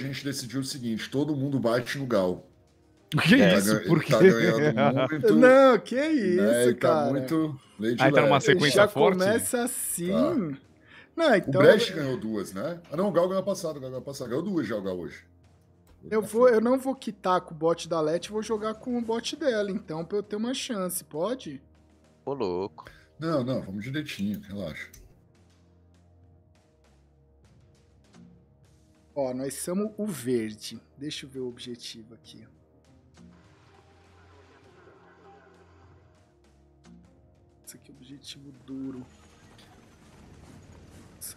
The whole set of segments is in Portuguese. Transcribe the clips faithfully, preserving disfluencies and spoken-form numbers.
a gente decidiu o seguinte, todo mundo bate no Gal. O que é isso? Tá, Por quê? tá ganhando muito. Não, que isso, né, e tá cara. muito Lady Aí tá numa Led. sequência Já forte? começa assim. Tá. Não, então, O Brecht ganhou duas, né? Ah, não, o Gal ganhou passado, o Gal ganhou passado. Ganhou duas já o Gal hoje. eu, vou, eu não vou quitar com o bot da Leti, vou jogar com o bot dela, então, pra eu ter uma chance, pode? Ô, louco. Não, não, vamos direitinho, relaxa. Ó, nós somos o verde. Deixa eu ver o objetivo aqui. Esse aqui é o objetivo duro. Nossa.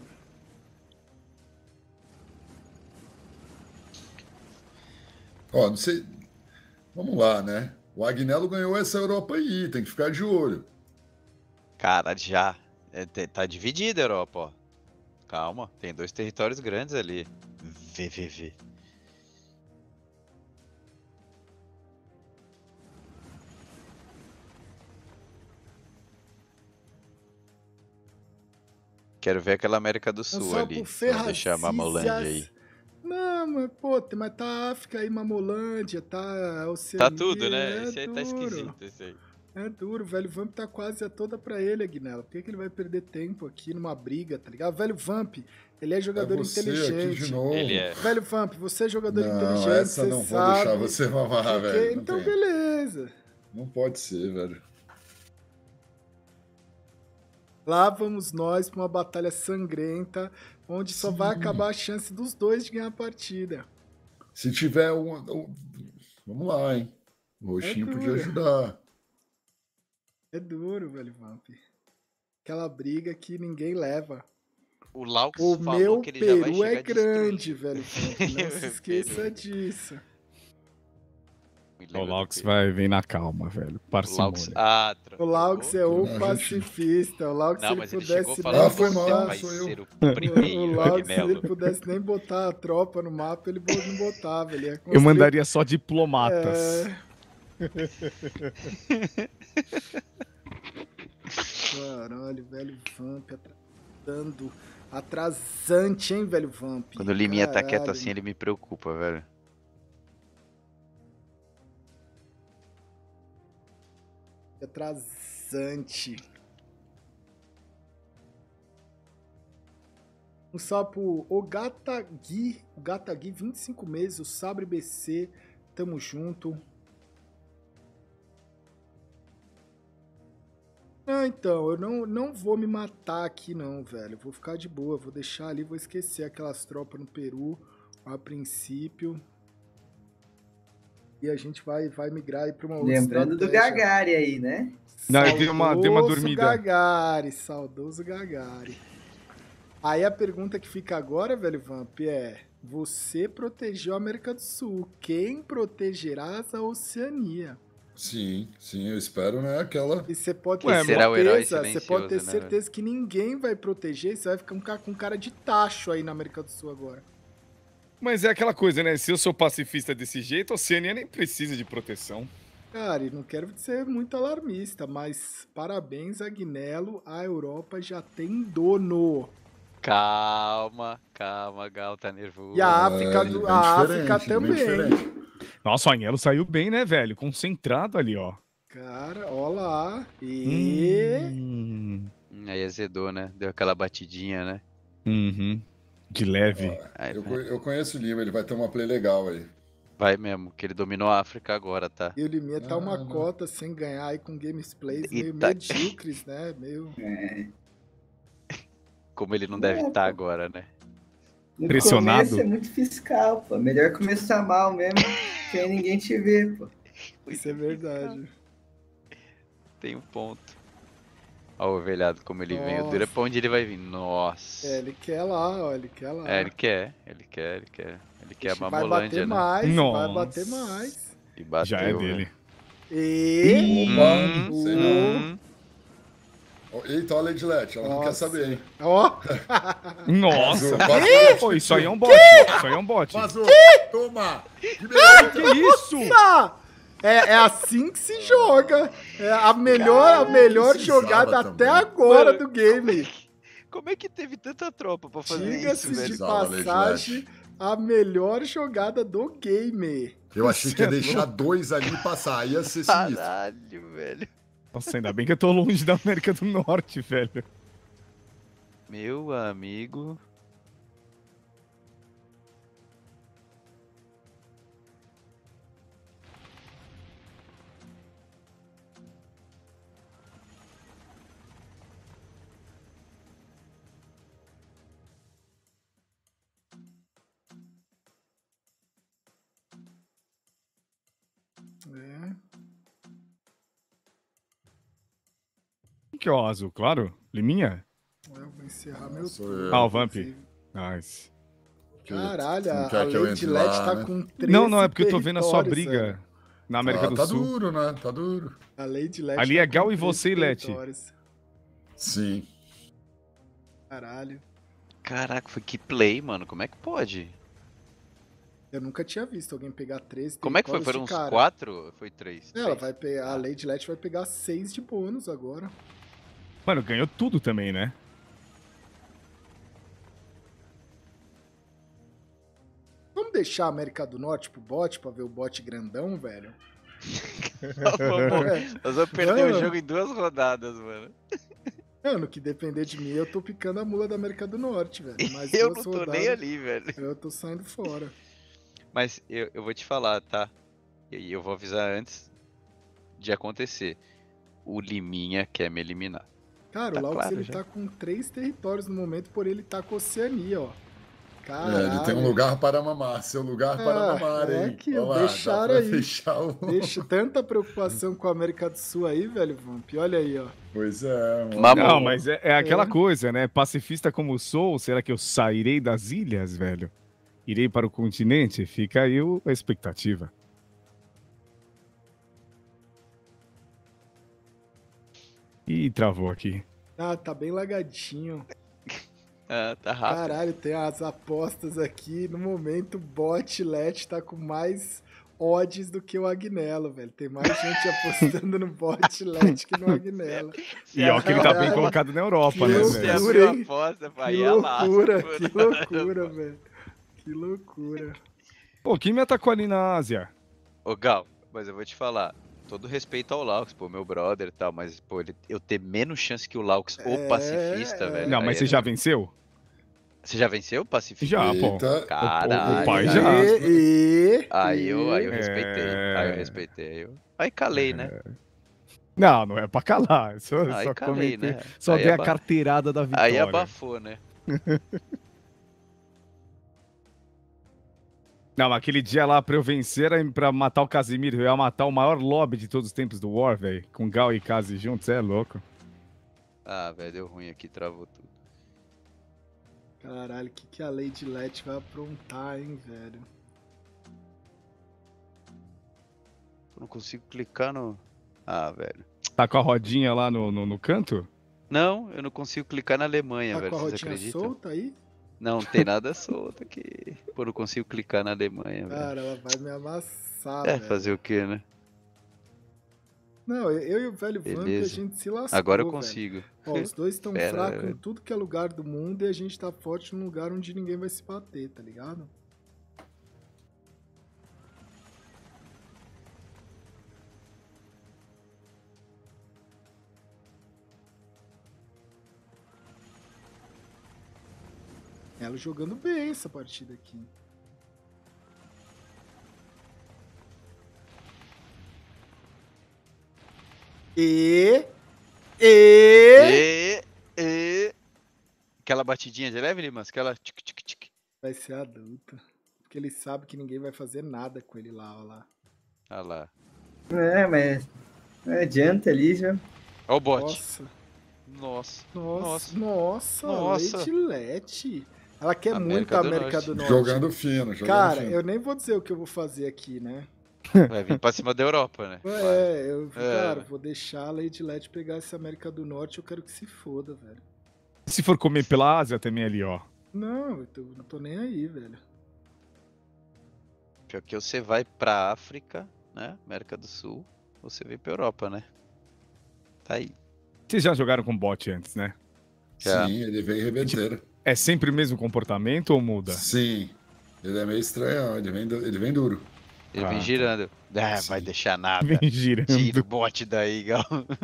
Ó, não sei. Vamos lá, né? O Agnello ganhou essa Europa aí, tem que ficar de olho. Cara, já. É, te- tá dividida a Europa, ó. Calma, tem dois territórios grandes ali. V V V. Quero ver aquela América do Sul só ali. por Se não deixar a Mamolândia aí. ferracícias. Não, mas, pô, tem- mas tá a África aí, Mamolândia, tá a Oceania. Tá tudo, né? É Esse aí tá duro. esquisito, esse aí. É duro, o velho Vamp tá quase a toda pra ele, Agnello. Por que, que ele vai perder tempo aqui numa briga, tá ligado? O velho Vamp, ele é jogador É você aqui inteligente. de novo. Ele é. Velho Vamp, você é jogador Não, inteligente, essa você não vou sabe. deixar você mamar, Porque- velho. Não Então, tem. beleza. Não pode ser, velho. Lá vamos nós pra uma batalha sangrenta, onde só vai Sim. acabar a chance dos dois de ganhar a partida. Se tiver um. um- Vamos lá, hein? O Roxinho É podia duro. ajudar. É duro, velho Vamp. Aquela briga que ninguém leva. O Laux O falou meu que ele já vai peru é chegar grande, destruindo. velho Vamp. Não se Meu esqueça peru. disso. Me O lembra do Laux peru. vai vir na calma, velho. O Laux... Parcimônia. Ah, O trocou. Laux é o Não, gente. pacifista. O Laux, se Não, ele mas ele chegou pudesse falando Ah, nem foi que mal, botar... vai sou eu. ser o O primeiro, Laux, se ele Agnello. pudesse nem botar a tropa no mapa, ele bo- não botava. Ele ia Eu construir- mandaria só diplomatas. É... Caralho, velho Vamp atrasando. Atrasante, hein, velho Vamp? Quando o Liminha tá quieto Caralho. assim, ele me preocupa, velho. Atrasante. Um sapo, o Gata Gui, o Gata Gui, vinte e cinco meses, o Sabre B C, tamo junto. Ah, então, eu não, não vou me matar aqui não, velho. Vou ficar de boa, vou deixar ali, vou esquecer aquelas tropas no Peru a princípio. E a gente vai, vai migrar aí pra uma outra Lembrando do estratégia. Gagari aí, né? Não, eu dei uma- dei uma Saudoso dormida. Gagari, saudoso Gagari. Aí a pergunta que fica agora, velho Vamp, é: você protegeu a América do Sul, quem protegerá a Oceania? Sim, sim, eu espero, né? Aquela. E você pode Ué, ter será o herói certeza, você pode ter silencioso, né, certeza que ninguém vai proteger, e você vai ficar um ca- com cara de tacho aí na América do Sul agora. Mas é aquela coisa, né? Se eu sou pacifista desse jeito, a Oceania nem precisa de proteção. Cara, e não quero ser muito alarmista, mas parabéns, Agnello, a Europa já tem dono. Calma, calma, Gal, tá nervoso. E a África, É, do- bem a diferente, África bem também. diferente. Nossa, o Agnello saiu bem, né, velho? Concentrado ali, ó. Cara, ó lá. E. Hum. Hum, Aí azedou, né? Deu aquela batidinha, né? Uhum. De leve. Aí, Eu, co- eu conheço o Lima, ele vai ter uma play legal aí. vai mesmo, que ele dominou a África agora, tá? E o Liminha tá uma Ah, não. cota sem ganhar aí com games plays meio Eita. medíocres, né? Meio. É. Como ele não deve É, estar pô. agora, né? No Pressionado. começo é muito fiscal, pô. Melhor começar mal mesmo, que aí ninguém te vê, pô. Isso é verdade. Tem um ponto. Ó o velhado como ele vem. O duro é Nossa. pra onde ele vai vir. Nossa. É, ele quer lá, ó, ele quer lá. É, ele quer, ele quer, ele quer. Ele quer a Ixi, vai Mamolândia, bater né? mais, vai Nossa. bater mais. E bateu, Já é né? dele. E. Opa, Hum, sei não. hum. Ó, eita, olha a Lady Let, ela não quer Nossa. saber, hein? Ó, Nossa. Vazou, vazou. Pô, isso aí é um bot. Isso aí é um bot. Vazou! Toma! Que isso? tá! É, é assim que se joga. É a melhor, a melhor precisava jogada também. até agora Mano, do game. Como é que teve tanta tropa pra fazer isso, Diga-se de velho? Precisava, Lady passagem, a melhor jogada do game. Eu achei que ia Você é deixar dois ali e passar. Ia ser sinistro. Caralho, velho. Nossa, ainda bem que eu tô longe da América do Norte, velho. Meu amigo. É. Quem que é o azul, claro? Liminha? Eu vou encerrar meu Sou turno. eu. Ah, o Vamp. inclusive. Nice. Caralho, Não a, quer a que eu Lady entre Let lá, tá né? com treze Não, não, é porque eu tô vendo a sua territórios, briga velho. na América Ah, do tá Sul. duro, né? Tá duro. A Lady Let Ali tá é Gal com e treze você, Leti. territórios. Sim. Caralho. Caraca, foi que play, mano. Como é que pode? Eu nunca tinha visto alguém pegar treze Como é que foi? territórios Foram de uns cara. quatro? Foi três? Ela Três. vai pegar, a Ah. Lady Let vai pegar seis de bônus agora. Mano, ganhou tudo também, né? Vamos deixar a América do Norte pro bot pra ver o bot grandão, velho? Vamos- Nós vamos perder Não. o jogo em duas rodadas, mano. Não, no que depender de mim, eu tô picando a mula da América do Norte, velho. Mas Eu duas não tô nem rodadas, ali, velho. eu tô saindo fora. Mas eu, eu vou te falar, tá? E eu vou avisar antes de acontecer. O Liminha quer me eliminar. Cara, Tá o Laux claro ele já. tá com três territórios no momento, porém ele tá com Oceania, ó. É, Caralho. ele tem um lugar para mamar. Seu lugar para Ah, mamar, é hein? que Olha lá, dá deixaram pra aí. fechar o... Deixa tanta preocupação com a América do Sul aí, velho, Vamp. Olha aí, ó. Pois é, mano. Mamou. Não, mas é, é aquela É. coisa, né? Pacifista como sou, será que eu sairei das ilhas, velho? Irei para o continente? Fica aí o- a expectativa. Ih, travou aqui. Ah, tá bem lagadinho. Ah, tá rápido. Caralho, tem as apostas aqui. No momento, o bot Let tá com mais odds do que o Agnello, velho. Tem mais gente apostando no bot Let que no Agnello. E ó, que ele tá bem Caralho. colocado na Europa, Que né, Você velho? loucura, abriu a hein? aposta, Que aí é lá. loucura, que loucura, velho. Que loucura. Pô, quem me atacou ali na Ásia? Ô, Gal, mas eu vou te falar. Todo respeito ao Laux, pô, meu brother e tal, mas, pô, ele, eu ter menos chance que o Laux, É, o pacifista, é. velho. Não, aí mas é- você já venceu? Você já venceu o pacifista? Já, pô. Eita. Caralho. O pai aí- já. E, e, Aí eu, aí eu É. respeitei. Aí eu respeitei. Aí, eu... aí calei, né? Não, não é pra calar. eu Só, Aí só calei, comentei. né? Só Aí dei a aba- carteirada da vitória. Aí abafou, né? Não, mas aquele dia lá pra eu vencer era pra matar o Casimiro. Eu ia matar o maior lobby de todos os tempos do War, velho. Com Gal e Kazi juntos, cê é louco. Ah, velho, deu ruim aqui, travou tudo. Caralho, o que, que a Lady Let vai aprontar, hein, velho? Eu não consigo clicar no. Ah, velho. Tá com a rodinha lá no, no, no canto? Não, eu não consigo clicar na Alemanha, Tá velho. com a Vocês rodinha acreditam? solta aí? Não, não tem nada solto aqui. Pô, não consigo clicar na Alemanha, velho. Cara, ela vai me amassar, É, velho. fazer o quê, né? Não, eu, eu e o velho Vamp, a Beleza. gente se lascou, Agora eu velho. consigo. Ó, os dois estão Pera, fracos em velho. tudo que é lugar do mundo e a gente tá forte num lugar onde ninguém vai se bater, tá ligado? Ela jogando bem essa partida aqui. E... E... E, e... Aquela batidinha de leve, Limas? Aquela tic, tic, tic. Vai ser adulto. Porque ele sabe que ninguém vai fazer nada com ele lá, ó lá. Ah lá. É, mas não adianta ali já. Ó o bot. Nossa, Nossa. nossa, nossa, Nossa. Lady Let. Ela quer América muito a do América Norte. do Norte. Jogando fino, jogando Cara, fino. eu nem vou dizer o que eu vou fazer aqui, né? Vai vir pra cima da Europa, né? É, eu, É. cara, vou deixar a Lady Let pegar essa América do Norte, eu quero que se foda, velho. Se for comer pela Ásia também ali, ó. Não, eu tô- não tô nem aí, velho. Pior que você vai pra África, né? América do Sul. Ou você vem pra Europa, né? Tá aí. Vocês já jogaram com bot antes, né? Já. Sim, ele veio rebenteiro. É sempre o mesmo comportamento ou muda? Sim. Ele é meio estranho, ele vem, ele vem duro. Ele Ah, vem tá. girando. Ah, vai Sim. deixar nada. Vem girando. Tira o bot daí, Gal.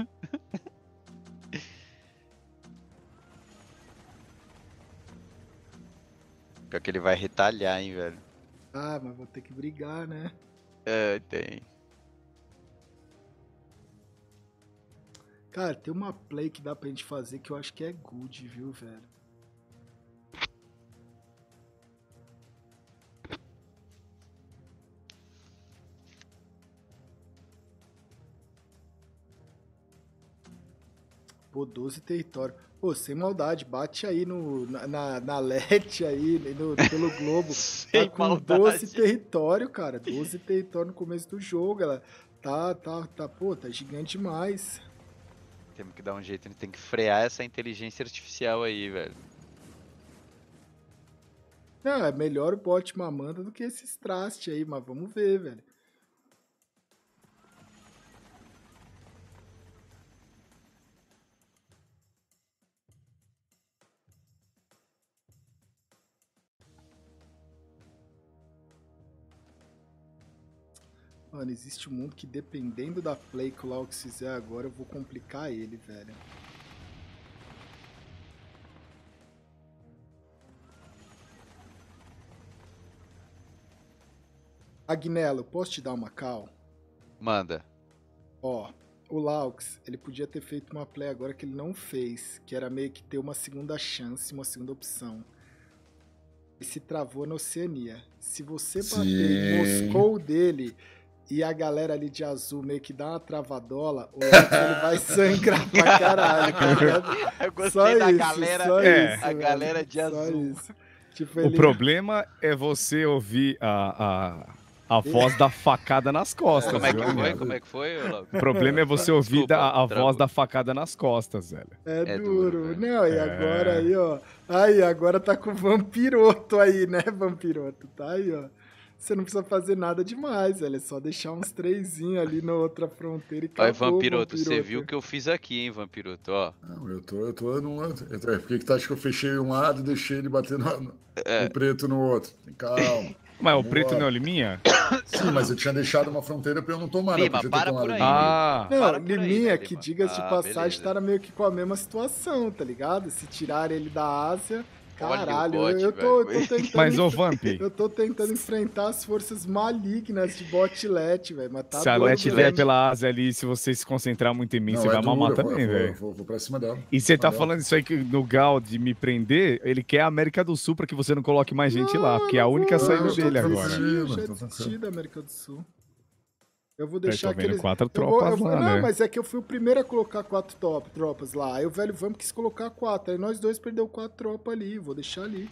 Pior que ele vai retalhar, hein, velho. Ah, mas vou ter que brigar, né? É, tem. Cara, tem uma play que dá pra gente fazer que eu acho que é good, viu, velho? Pô, doze território. Pô, sem maldade, bate aí no, na, na, na L E T aí, no, pelo Globo. Sem Tá com maldade. doze território, cara. doze território no começo do jogo. Ela tá, tá, tá, pô, tá gigante demais. Temos que dar um jeito, a gente tem que frear essa inteligência artificial aí, velho. Não, é melhor o bot mamanda do que esses trastes aí, mas vamos ver, velho. Mano, existe um mundo que dependendo da play que o Laux fizer agora, eu vou complicar ele, velho. Agnello, posso te dar uma cal? Manda. Ó, o Laux, ele podia ter feito uma play agora que ele não fez, que era meio que ter uma segunda chance, uma segunda opção. E se travou na Oceania. Se você bater em Sim. Moscou dele e a galera ali de azul meio que dá uma travadola, o Laux ele vai sangrar pra caralho, tá ligado? Eu gostei Só da isso, galera, só É. isso, a velho. galera de Só azul. isso. Tipo, O ele- problema é você ouvir a, a, a voz da facada nas costas. Como é que viu, foi? Agnello? Como é que foi, Logo? O problema é você ouvir Desculpa, da- a travou. voz da facada nas costas, velho. É, É duro. duro, velho. Não, e É. agora aí, ó. Aí, agora tá com o vampiroto aí, né, vampiroto? Tá aí, ó. Você não precisa fazer nada demais, velho. É só deixar uns trezinhos ali na outra fronteira e acabou. Olha, Vampiroto, você Vampiroto. viu o que eu fiz aqui, hein, Vampiroto, ó. Não, eu tô, eu tô num outro. Eu tô- é, Por que que tu acha que eu fechei um lado e deixei ele bater no, no- É. no preto no outro? Calma. Mas o Vamos preto lá. não é o liminha? Sim, mas eu tinha deixado uma fronteira pra eu não tomar, né? Eu Lima, podia ter para tomado por aí, ali. Ah, Não, Para por aí, Liminha, né, que Lima? diga-se de Ah, passagem, beleza. tá meio que com a mesma situação, tá ligado? Se tirar ele da Ásia, Olha o caralho, bot, eu, eu tô, eu velho. tô tentando. mas ô Vamp, Eu tô tentando enfrentar as forças malignas de botlet, velho. Mas tá se a doido, Let velho. vier pela Ásia ali, se você se concentrar muito em mim, Não, você é vai mamar duro, eu vou- também, eu vou, velho. eu Vou, vou pra cima dela. E você tá Pra falando isso aí que no Gal de me prender, ele quer a América do Sul pra que você não coloque mais gente lá, porque é a única não, saída eu tô dele tranquilo. agora. desistindo, Tô já tranquilo. desisti da América do Sul. Eu vou Eu deixar tô vendo aqueles... quatro eu vou- tropas eu vou- lá, Não, né? mas é que eu fui o primeiro a colocar quatro top, tropas lá. Aí o velho Vamp quis colocar quatro. Aí nós dois perdeu quatro tropas ali. Vou deixar ali.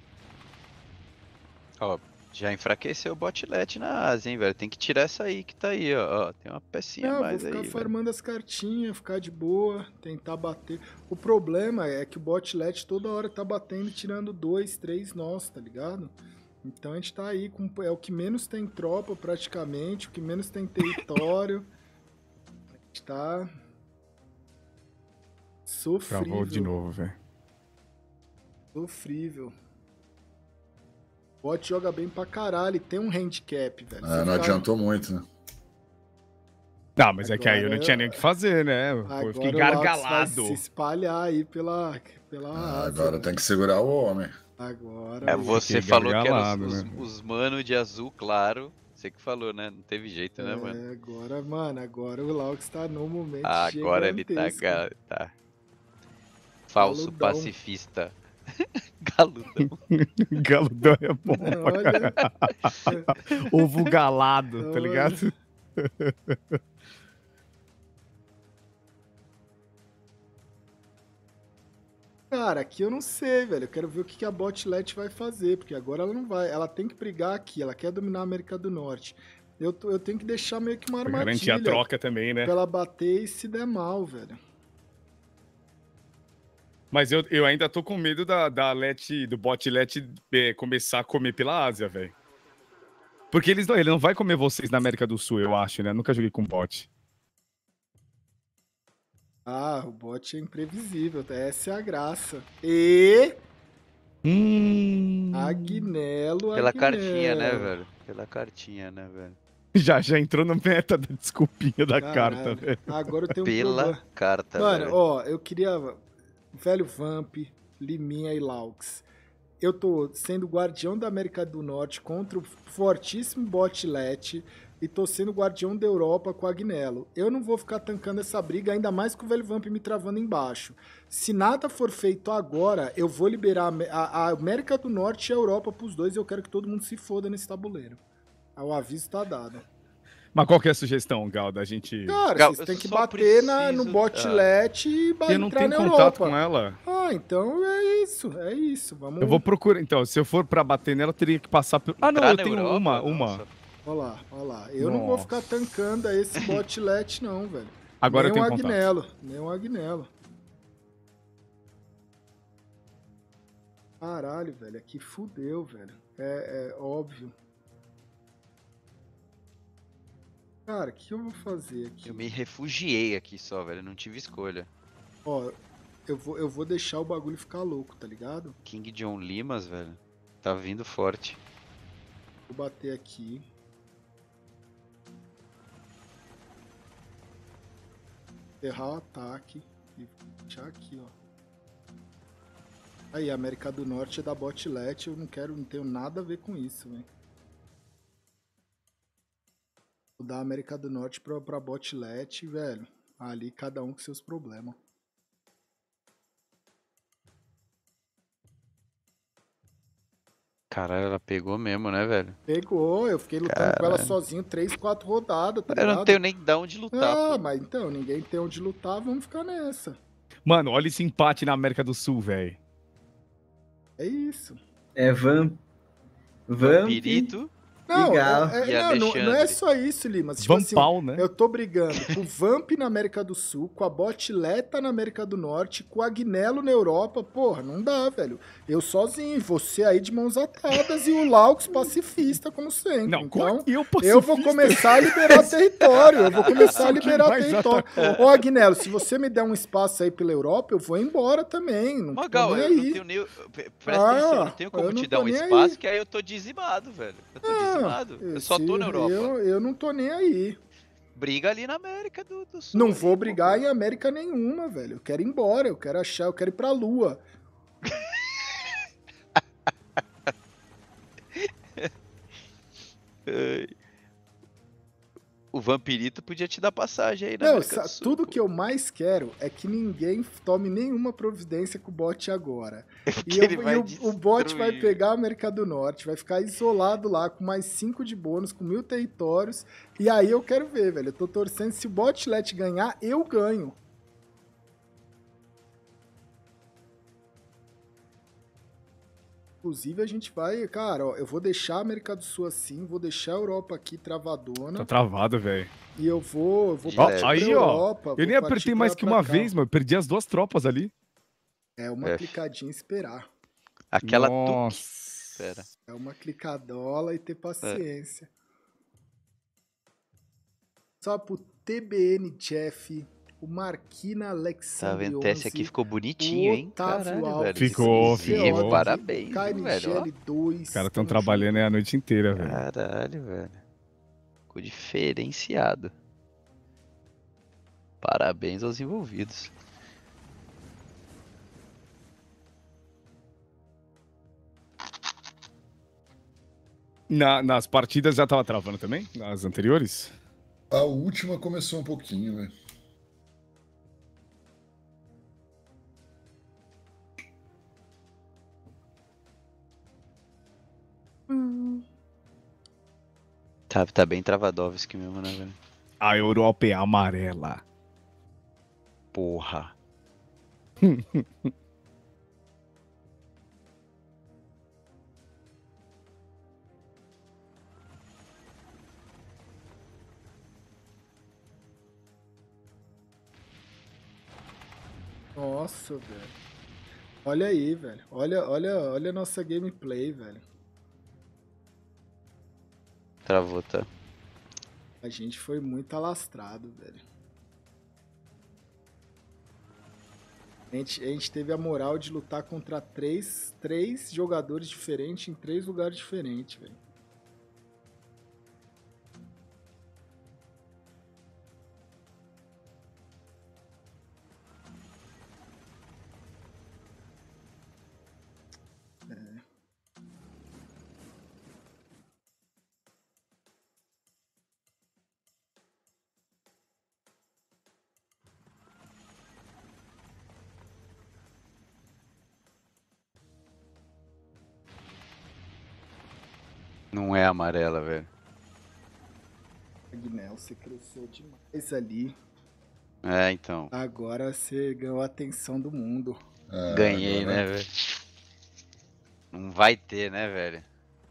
Ó, já enfraqueceu o botlet na Ásia, hein, velho. Tem que tirar essa aí que tá aí, ó. Ó, tem uma pecinha Não, a eu vou mais ficar aí, velho. farmando as cartinhas, ficar de boa, tentar bater. O problema é que o botlet toda hora tá batendo e tirando dois, três nós, tá ligado? Então a gente tá aí com. É o que menos tem tropa praticamente, o que menos tem território. A gente tá. Sofrível. Travou de novo, velho. Sofrível. O bot joga bem pra caralho e tem um handicap, velho. Ah, Se não ficar- adiantou muito, né? Não, mas é que aí eu não Agora- tinha nem o que fazer, né? Pô, eu fiquei Agora o Laux vai gargalado. se espalhar aí pela, pela Ah, Ásia, agora velho. tem que segurar o homem. Agora. É, aí. você Fiquei falou que era gargalado, os, os, né? os mano de azul, claro. Você que falou, né? Não teve jeito, né, mano? É, agora, mano, agora o Laux tá num momento Agora ele tá, gigantesco. ga- tá. Falso Galudão. pacifista. Galudão. Galudão é bom pra Olha, ovo galado, tá Olha. ligado? cara, aqui eu não sei, velho. Eu quero ver o que que a botlet vai fazer, porque agora ela não vai. Ela tem que brigar aqui, ela quer dominar a América do Norte. Eu, tô- eu tenho que deixar meio que uma Pra garantir armadilha a troca também, né? pra ela bater e se der mal, velho. Mas eu, eu ainda tô com medo da, da Let, do bot Let é, começar a comer pela Ásia, velho. Porque eles não, ele não vai comer vocês na América do Sul, eu acho, né? Nunca joguei com bot. Ah, o bot é imprevisível, tá? Essa é a graça. E Hum. Agnello, Pela Agnello. cartinha, né, velho? Pela cartinha, né, velho? Já, já entrou no meta da desculpinha da Caralho, carta, velho. agora eu tenho um Pela problema. carta, Mano, velho. ó, eu queria... Velho Vamp, Liminha e Laux. Eu tô sendo guardião da América do Norte contra o fortíssimo Botlet e tô sendo guardião da Europa com o Agnello. Eu não vou ficar tancando essa briga, ainda mais com o Velho Vamp me travando embaixo. Se nada for feito agora, eu vou liberar a, a América do Norte e a Europa pros dois e eu quero que todo mundo se foda nesse tabuleiro. O aviso tá dado. Mas qual que é a sugestão, Gal, da gente... Cara, Gal, vocês eu têm que só bater na, no preciso- Botlet e ba- Eu não entrar tenho na contato Europa. com ela. Ah, então é isso, é isso. Vamos. Eu vou procurar, então, se eu for pra bater nela, eu teria que passar pelo... Ah, não, Entrar eu na tenho Europa? uma, Nossa. uma. Olha lá, olha lá. Eu não vou Nossa. ficar tancando esse Botlet, não, velho. Agora nem eu tenho um contato. Agnello, nem um Agnello. Caralho, velho, aqui fudeu, velho. É, é óbvio. Cara, o que eu vou fazer aqui? Eu me refugiei aqui só, velho. Não tive escolha. Ó, eu vou, eu vou deixar o bagulho ficar louco, tá ligado? King John Limas, velho. Tá vindo forte. Vou bater aqui. Errar o ataque. E deixar aqui, ó. Aí, a América do Norte é da Botlet. Eu não quero, não tenho nada a ver com isso, velho. Vou dar a América do Norte pra, pra Botlet, velho. Ali, cada um com seus problemas. Caralho, ela pegou mesmo, né, velho? Pegou, eu fiquei lutando com ela Caralho. sozinho três, quatro rodadas, tá Eu ligado? não tenho nem da onde lutar, Ah, pô. mas então, ninguém tem onde lutar, vamos ficar nessa. Mano, olha esse empate na América do Sul, velho. É isso. É Vamp. Vamp. Vampirito. Não, Legal. é- é- E não, não, não é Alexandre? só isso, Lima. Tipo assim, Vampal, né? eu tô brigando com o Vamp na América do Sul, com a Botleta na América do Norte, com o Agnello na Europa. Porra, não dá, velho. Eu sozinho, você aí de mãos atadas e o Laux pacifista, como sempre. Não, então, como eu eu vou começar a liberar território. Eu vou começar a Sou quem liberar mais território. Ô, Agnello, se você me der um espaço aí pela Europa, eu vou embora também. Não tô Magal, nem eu não aí. tenho nem. Presta Ah, atenção, eu não tenho como eu não te dar tô um nem espaço, aí. que aí eu tô dizimado, velho. Eu tô Ah, dizimado. Eu só tô esse- na Europa. Eu, eu não tô nem aí. Briga ali na América do, do Sul. Não ali, vou pô. brigar em América nenhuma, velho. Eu quero ir embora, eu quero achar, eu quero ir pra Lua. Ai. O Vampirito podia te dar passagem aí na Não, América sa- do Sul, tudo pô. que eu mais quero é que ninguém tome nenhuma providência com o bot agora. E, Que eu- ele e vai o, o bot vai destruir. pegar a América do Norte, vai ficar isolado lá com mais cinco de bônus, com mil territórios. E aí eu quero ver, velho. Eu tô torcendo, se o Botlet ganhar, eu ganho. Inclusive, a gente vai, cara, ó, eu vou deixar a América do Sul assim, vou deixar a Europa aqui travadona. Tá travado, velho. E eu vou, eu vou De partir leve. pra Aí, ó, Europa. Eu vou nem apertei partir mais pra- que pra uma cá. vez, mano. Eu perdi as duas tropas ali. É uma F. clicadinha e esperar. Aquela tuque. Nossa. Pera. É uma clicadola e ter paciência. Só pro T B N Jeff, o Marquina Tá Alexandre vendo? Esse aqui ficou bonitinho, hein? Otávio Caralho, Alves, velho. Ficou, Exclusivo, ficou. Parabéns, Kai viu, velho. Ó. Michele dois. Os caras estão trabalhando aí a noite inteira, velho. Caralho, velho. Ficou diferenciado. Parabéns aos envolvidos. Na- nas partidas já tava travando também? Nas anteriores? A última começou um pouquinho, né? Tá, tá bem Travadovski mesmo, né, velho? A Europa é amarela. Porra. Nossa, velho. Olha aí, velho. Olha, olha, olha a nossa gameplay, velho. Travou, tá? A gente foi muito alastrado, velho. A gente, a gente teve a moral de lutar contra três, três jogadores diferentes em três lugares diferentes, velho. Não é amarela, velho. Agnel, você cresceu demais ali. É, então. Agora você ganhou a atenção do mundo. Ah, Ganhei, agora- né, velho? Não vai ter, né, velho?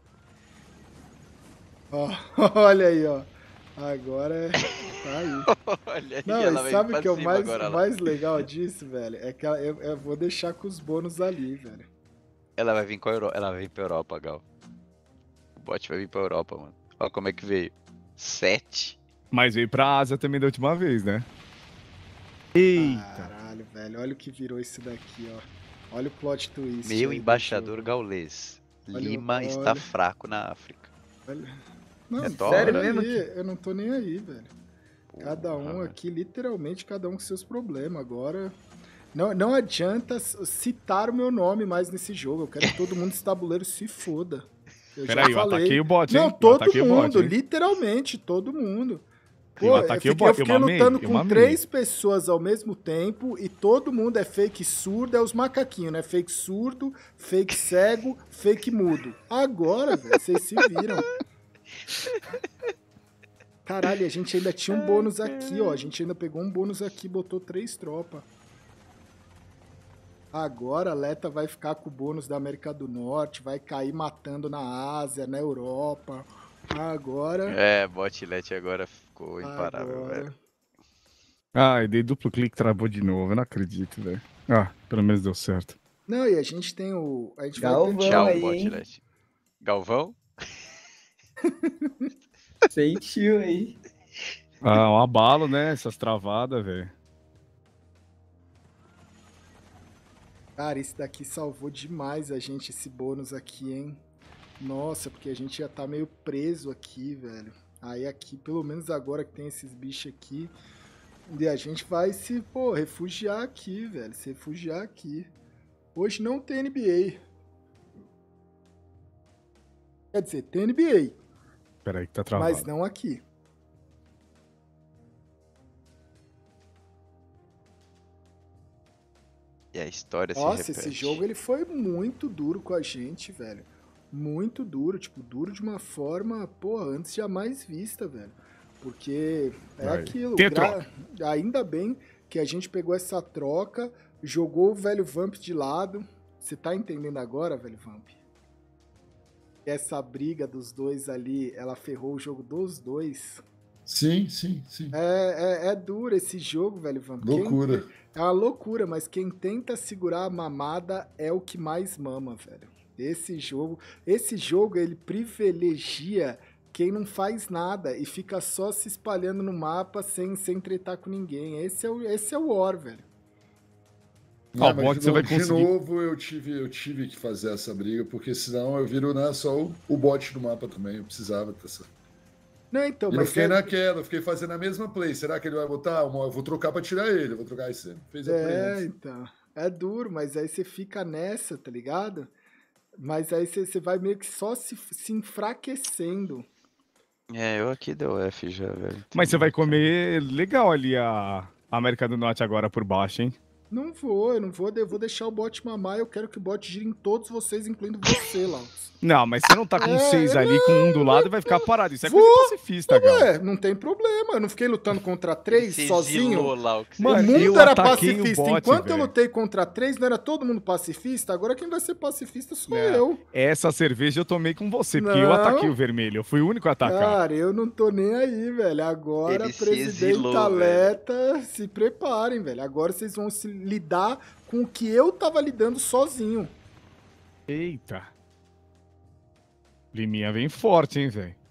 Ó, olha aí, ó. Agora é... tá aí. Olha aí, Não, ela e veio sabe o pra que é o cima mais, agora, o ela. mais legal disso, velho? É que ela- eu, eu vou deixar com os bônus ali, velho. Ela vai vir com a Europa. Ela vem pra Europa, Gal. O bot vai vir pra Europa, mano. Olha como é que veio. Sete. Mas veio pra Ásia também da última vez, né? Eita. Caralho, velho. Olha o que virou isso daqui, ó. Olha o plot twist. aí Meu do embaixador jogo. gaulês. Olha, Lima olha. está fraco na África. Olha. Não, É não, top. Sério pera mesmo aí, eu não tô nem aí, velho. Cada um Porra, aqui, literalmente, cada um com seus problemas. Agora, não, não adianta citar o meu nome mais nesse jogo. Eu quero que todo mundo desse tabuleiro se foda. Eu já Peraí, eu falei. ataquei o bot, hein? Não, Eu todo ataquei o bot, mundo, hein? literalmente, todo mundo. Eu Pô, ataquei eu o fiquei, bot, eu fiquei eu mamei, lutando eu com mamei. três pessoas ao mesmo tempo e todo mundo é fake surdo, é os macaquinhos, né? Fake surdo, fake cego, fake mudo. Agora, velho, vocês se viram. Caralho, a gente ainda tinha um bônus aqui, ó. A gente ainda pegou um bônus aqui e botou três tropas. Agora a Leta vai ficar com o bônus da América do Norte, vai cair matando na Ásia, na Europa. Agora... É, botlet agora ficou imparável, agora... velho. Ai, dei duplo clique e travou de novo. Eu não acredito, velho. Ah, pelo menos deu certo. Não, e a gente tem o... A gente vai Galvão ter... Tchau, aí, hein? botlet. Galvão? Sentiu aí. Ah, um abalo, né? Essas travadas, velho. Cara, esse daqui salvou demais a gente, esse bônus aqui, hein? Nossa, porque a gente já tá meio preso aqui, velho. Aí aqui, pelo menos agora que tem esses bichos aqui, e a gente vai se, pô, refugiar aqui, velho. Se refugiar aqui. Hoje não tem N B A. Quer dizer, tem N B A, Peraí que tá travado. mas não aqui. E a história Nossa, se repete. esse jogo ele foi muito duro com a gente, velho. Muito duro, tipo, duro de uma forma, pô, antes jamais vista, velho. Porque é Vai. aquilo. Tem gra- Ainda bem que a gente pegou essa troca, jogou o velho Vamp de lado. Você tá entendendo agora, velho Vamp? Essa briga dos dois ali, ela ferrou o jogo dos dois. Sim, sim, sim. É, é, é duro esse jogo, velho Vamp. Quem- Loucura. É uma loucura, mas quem tenta segurar a mamada é o que mais mama, velho. Esse jogo, esse jogo ele privilegia quem não faz nada e fica só se espalhando no mapa sem, sem tretar com ninguém. Esse é o, esse é o War, velho. Ó, Ah, o mas bot de você vai novo- conseguir. De novo eu tive, eu tive que fazer essa briga, porque senão eu viro né, só o, o bot do mapa também. Eu precisava dessa. Não, então, E eu mas fiquei é, naquela, eu fiquei fazendo a mesma play. Será que ele vai botar? Uma- Eu vou trocar pra tirar ele. Eu vou trocar. Aí você fez a play é, antes. então. É duro, mas aí você fica nessa, tá ligado? Mas aí você, você vai meio que só se, se enfraquecendo. É, eu aqui deu F já, velho. Mas você vai comer legal ali a a América do Norte agora por baixo, hein? Não vou, eu não vou, eu vou deixar o bot mamar, eu quero que o bot gire em todos vocês, incluindo você, Laus. Não, mas você não tá com É, seis ali, com um do lado e vai ficar parado. Isso é Vou. coisa de pacifista, Gal. Ué, não tem problema, eu não fiquei lutando contra três Você sozinho. exilou lá o que você Mano, O fez. mundo eu era ataquei o pacifista. bot, Enquanto eu velho. lutei contra três, não era todo mundo pacifista? Agora quem vai ser pacifista sou Não. eu. Essa cerveja eu tomei com você, porque eu Não. ataquei o vermelho. Eu fui o único a atacar. Cara, eu não tô nem aí, velho. Agora, Ele se presidente exilou, Aleta, se preparem, velho. Agora vocês vão se lidar com o que eu tava lidando sozinho. Eita. Liminha vem forte, hein, velho.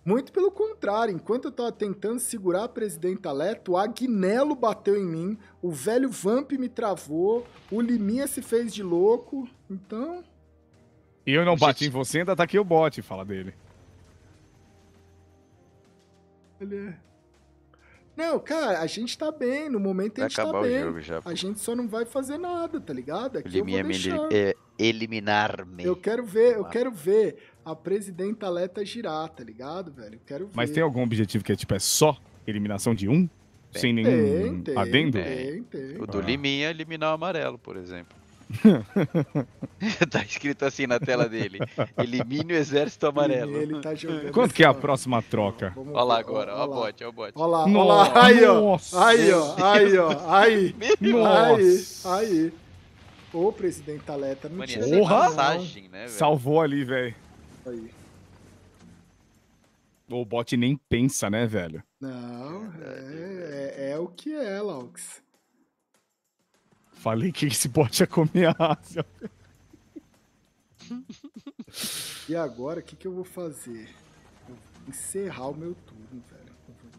Muito pelo contrário, enquanto eu tava tentando segurar a presidenta Leto, o Agnello bateu em mim, o velho Vamp me travou, o Liminha se fez de louco, então... E eu não bati em você, ainda ataquei o bot, fala dele. Ele... Não, cara, a gente tá bem, no momento a Vai gente tá acabar o bem. jogo já, pô. A gente só não vai fazer nada, tá ligado? O Aqui eu vou Liminha me deixar. é, eliminar-me. Eu quero ver, eu Lá. quero ver a presidenta Leta girar, tá ligado, velho? Eu quero ver. Mas tem algum objetivo que é tipo, é só eliminação de um? Tem. Sem nenhum Tem, tem, adendo? tem, tem. O do Ah. Liminha é eliminar o amarelo, por exemplo. Tá escrito assim na tela dele. Elimine o exército amarelo. Ele, ele tá jogando Quanto que é a assim, ó. próxima troca? Vamos Olha lá ver, agora, ó ó o lá. bot, ó o bot. Ó lá, ó Nossa, lá, aí, ó. nossa. Aí, ó, aí, ó, aí. Aí, Nossa. aí. Ô, presidenta Leta, não Mano, tinha ia ser Porra! massagem, né, velho? Salvou ali, velho. não. Aí. O bot nem pensa, né, velho? Não, é, é, é o que é, Laux. Falei que esse bot ia comer a Ásia. E agora, o que, que eu vou fazer? Eu vou encerrar o meu turno, velho.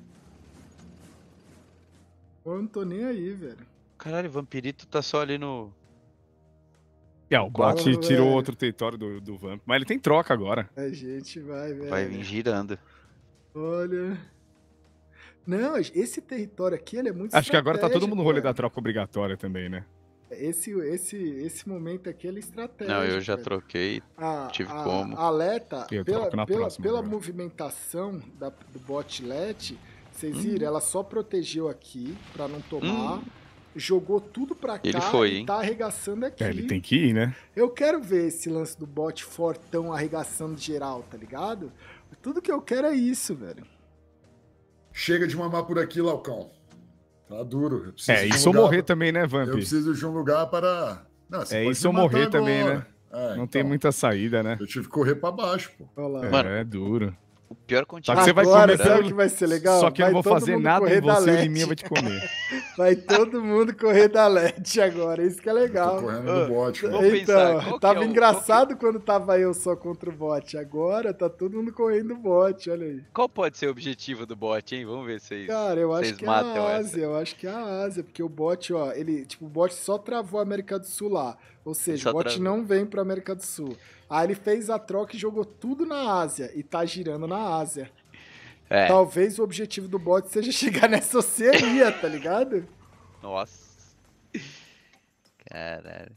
Eu não tô nem aí, velho. Caralho, o Vampirito tá só ali no... É, o bot Porra, tirou velho. outro território do, do Vamp. Mas ele tem troca agora. A gente vai, velho. Vai vir girando. Olha... Não, esse território aqui, ele é muito Acho que agora tá todo mundo no rolê da estratégico, troca obrigatória também, né? velho. Esse, esse, esse momento aqui, ele é estratégico. Não, eu já velho. troquei. A, tive a, como. A Leta, Eu pela, troco na pela, próxima pela agora. movimentação da, do botlet, vocês Hum. viram, ela só protegeu aqui pra não tomar. Hum. Jogou tudo pra cá Ele foi, e hein? tá arregaçando aqui. É, ele tem que ir, né? Eu quero ver esse lance do bot fortão arregaçando geral, tá ligado? Tudo que eu quero é isso, velho. Chega de mamar por aqui, Laucão. Tá duro. Eu preciso É, de um isso ou lugar morrer pra- também, né, Vamp? Eu preciso de um lugar para... Não, você É pode isso ou me matar morrer também, agora. né? É, Não então, tem muita saída, né? Eu tive que correr pra baixo, pô. Olha lá. Mano, É duro. O pior Só continente. que você vai Agora, comer sabe pelo- o que vai ser legal? Só que eu Vai não vou todo fazer mundo nada correr em da você e o Lete. Liminha vai te comer. Vai todo mundo correr da Lete agora, isso que é Tô legal. correndo Ah, do bote, vou cara. pensar, Então, qual que tava é o- engraçado quando tava eu só contra o bot. Agora tá todo mundo correndo do bot, olha aí. Qual pode ser o objetivo do bot, hein? Vamos ver se vocês... Cara, eu acho Vocês que é matam a essa. Ásia, eu acho que é a Ásia, porque o bot, ó, ele, tipo, o bot só travou a América do Sul lá. Ou seja, Só o bot travou. não vem pra América do Sul. Aí ele fez a troca e jogou tudo na Ásia e tá girando na Ásia. É, Talvez o objetivo do bot seja chegar nessa Oceania, tá ligado? nossa. Caralho.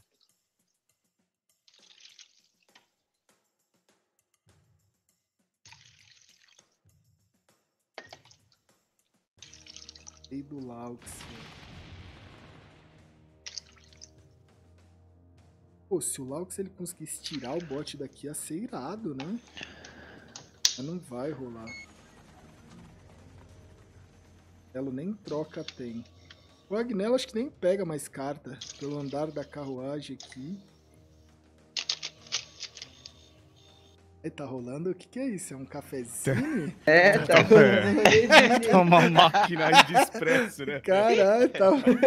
E do Laux, velho. Pô, se o Laux ele conseguisse tirar o bot daqui, ia ser irado, né? Mas não vai rolar. Elo nem troca tem. O Agnello acho que nem pega mais carta. Pelo andar da carruagem aqui. Aí tá rolando? O que que é isso? É um cafezinho? É, tá É. rolando. É uma máquina aí de expresso, né? Caralho, tá...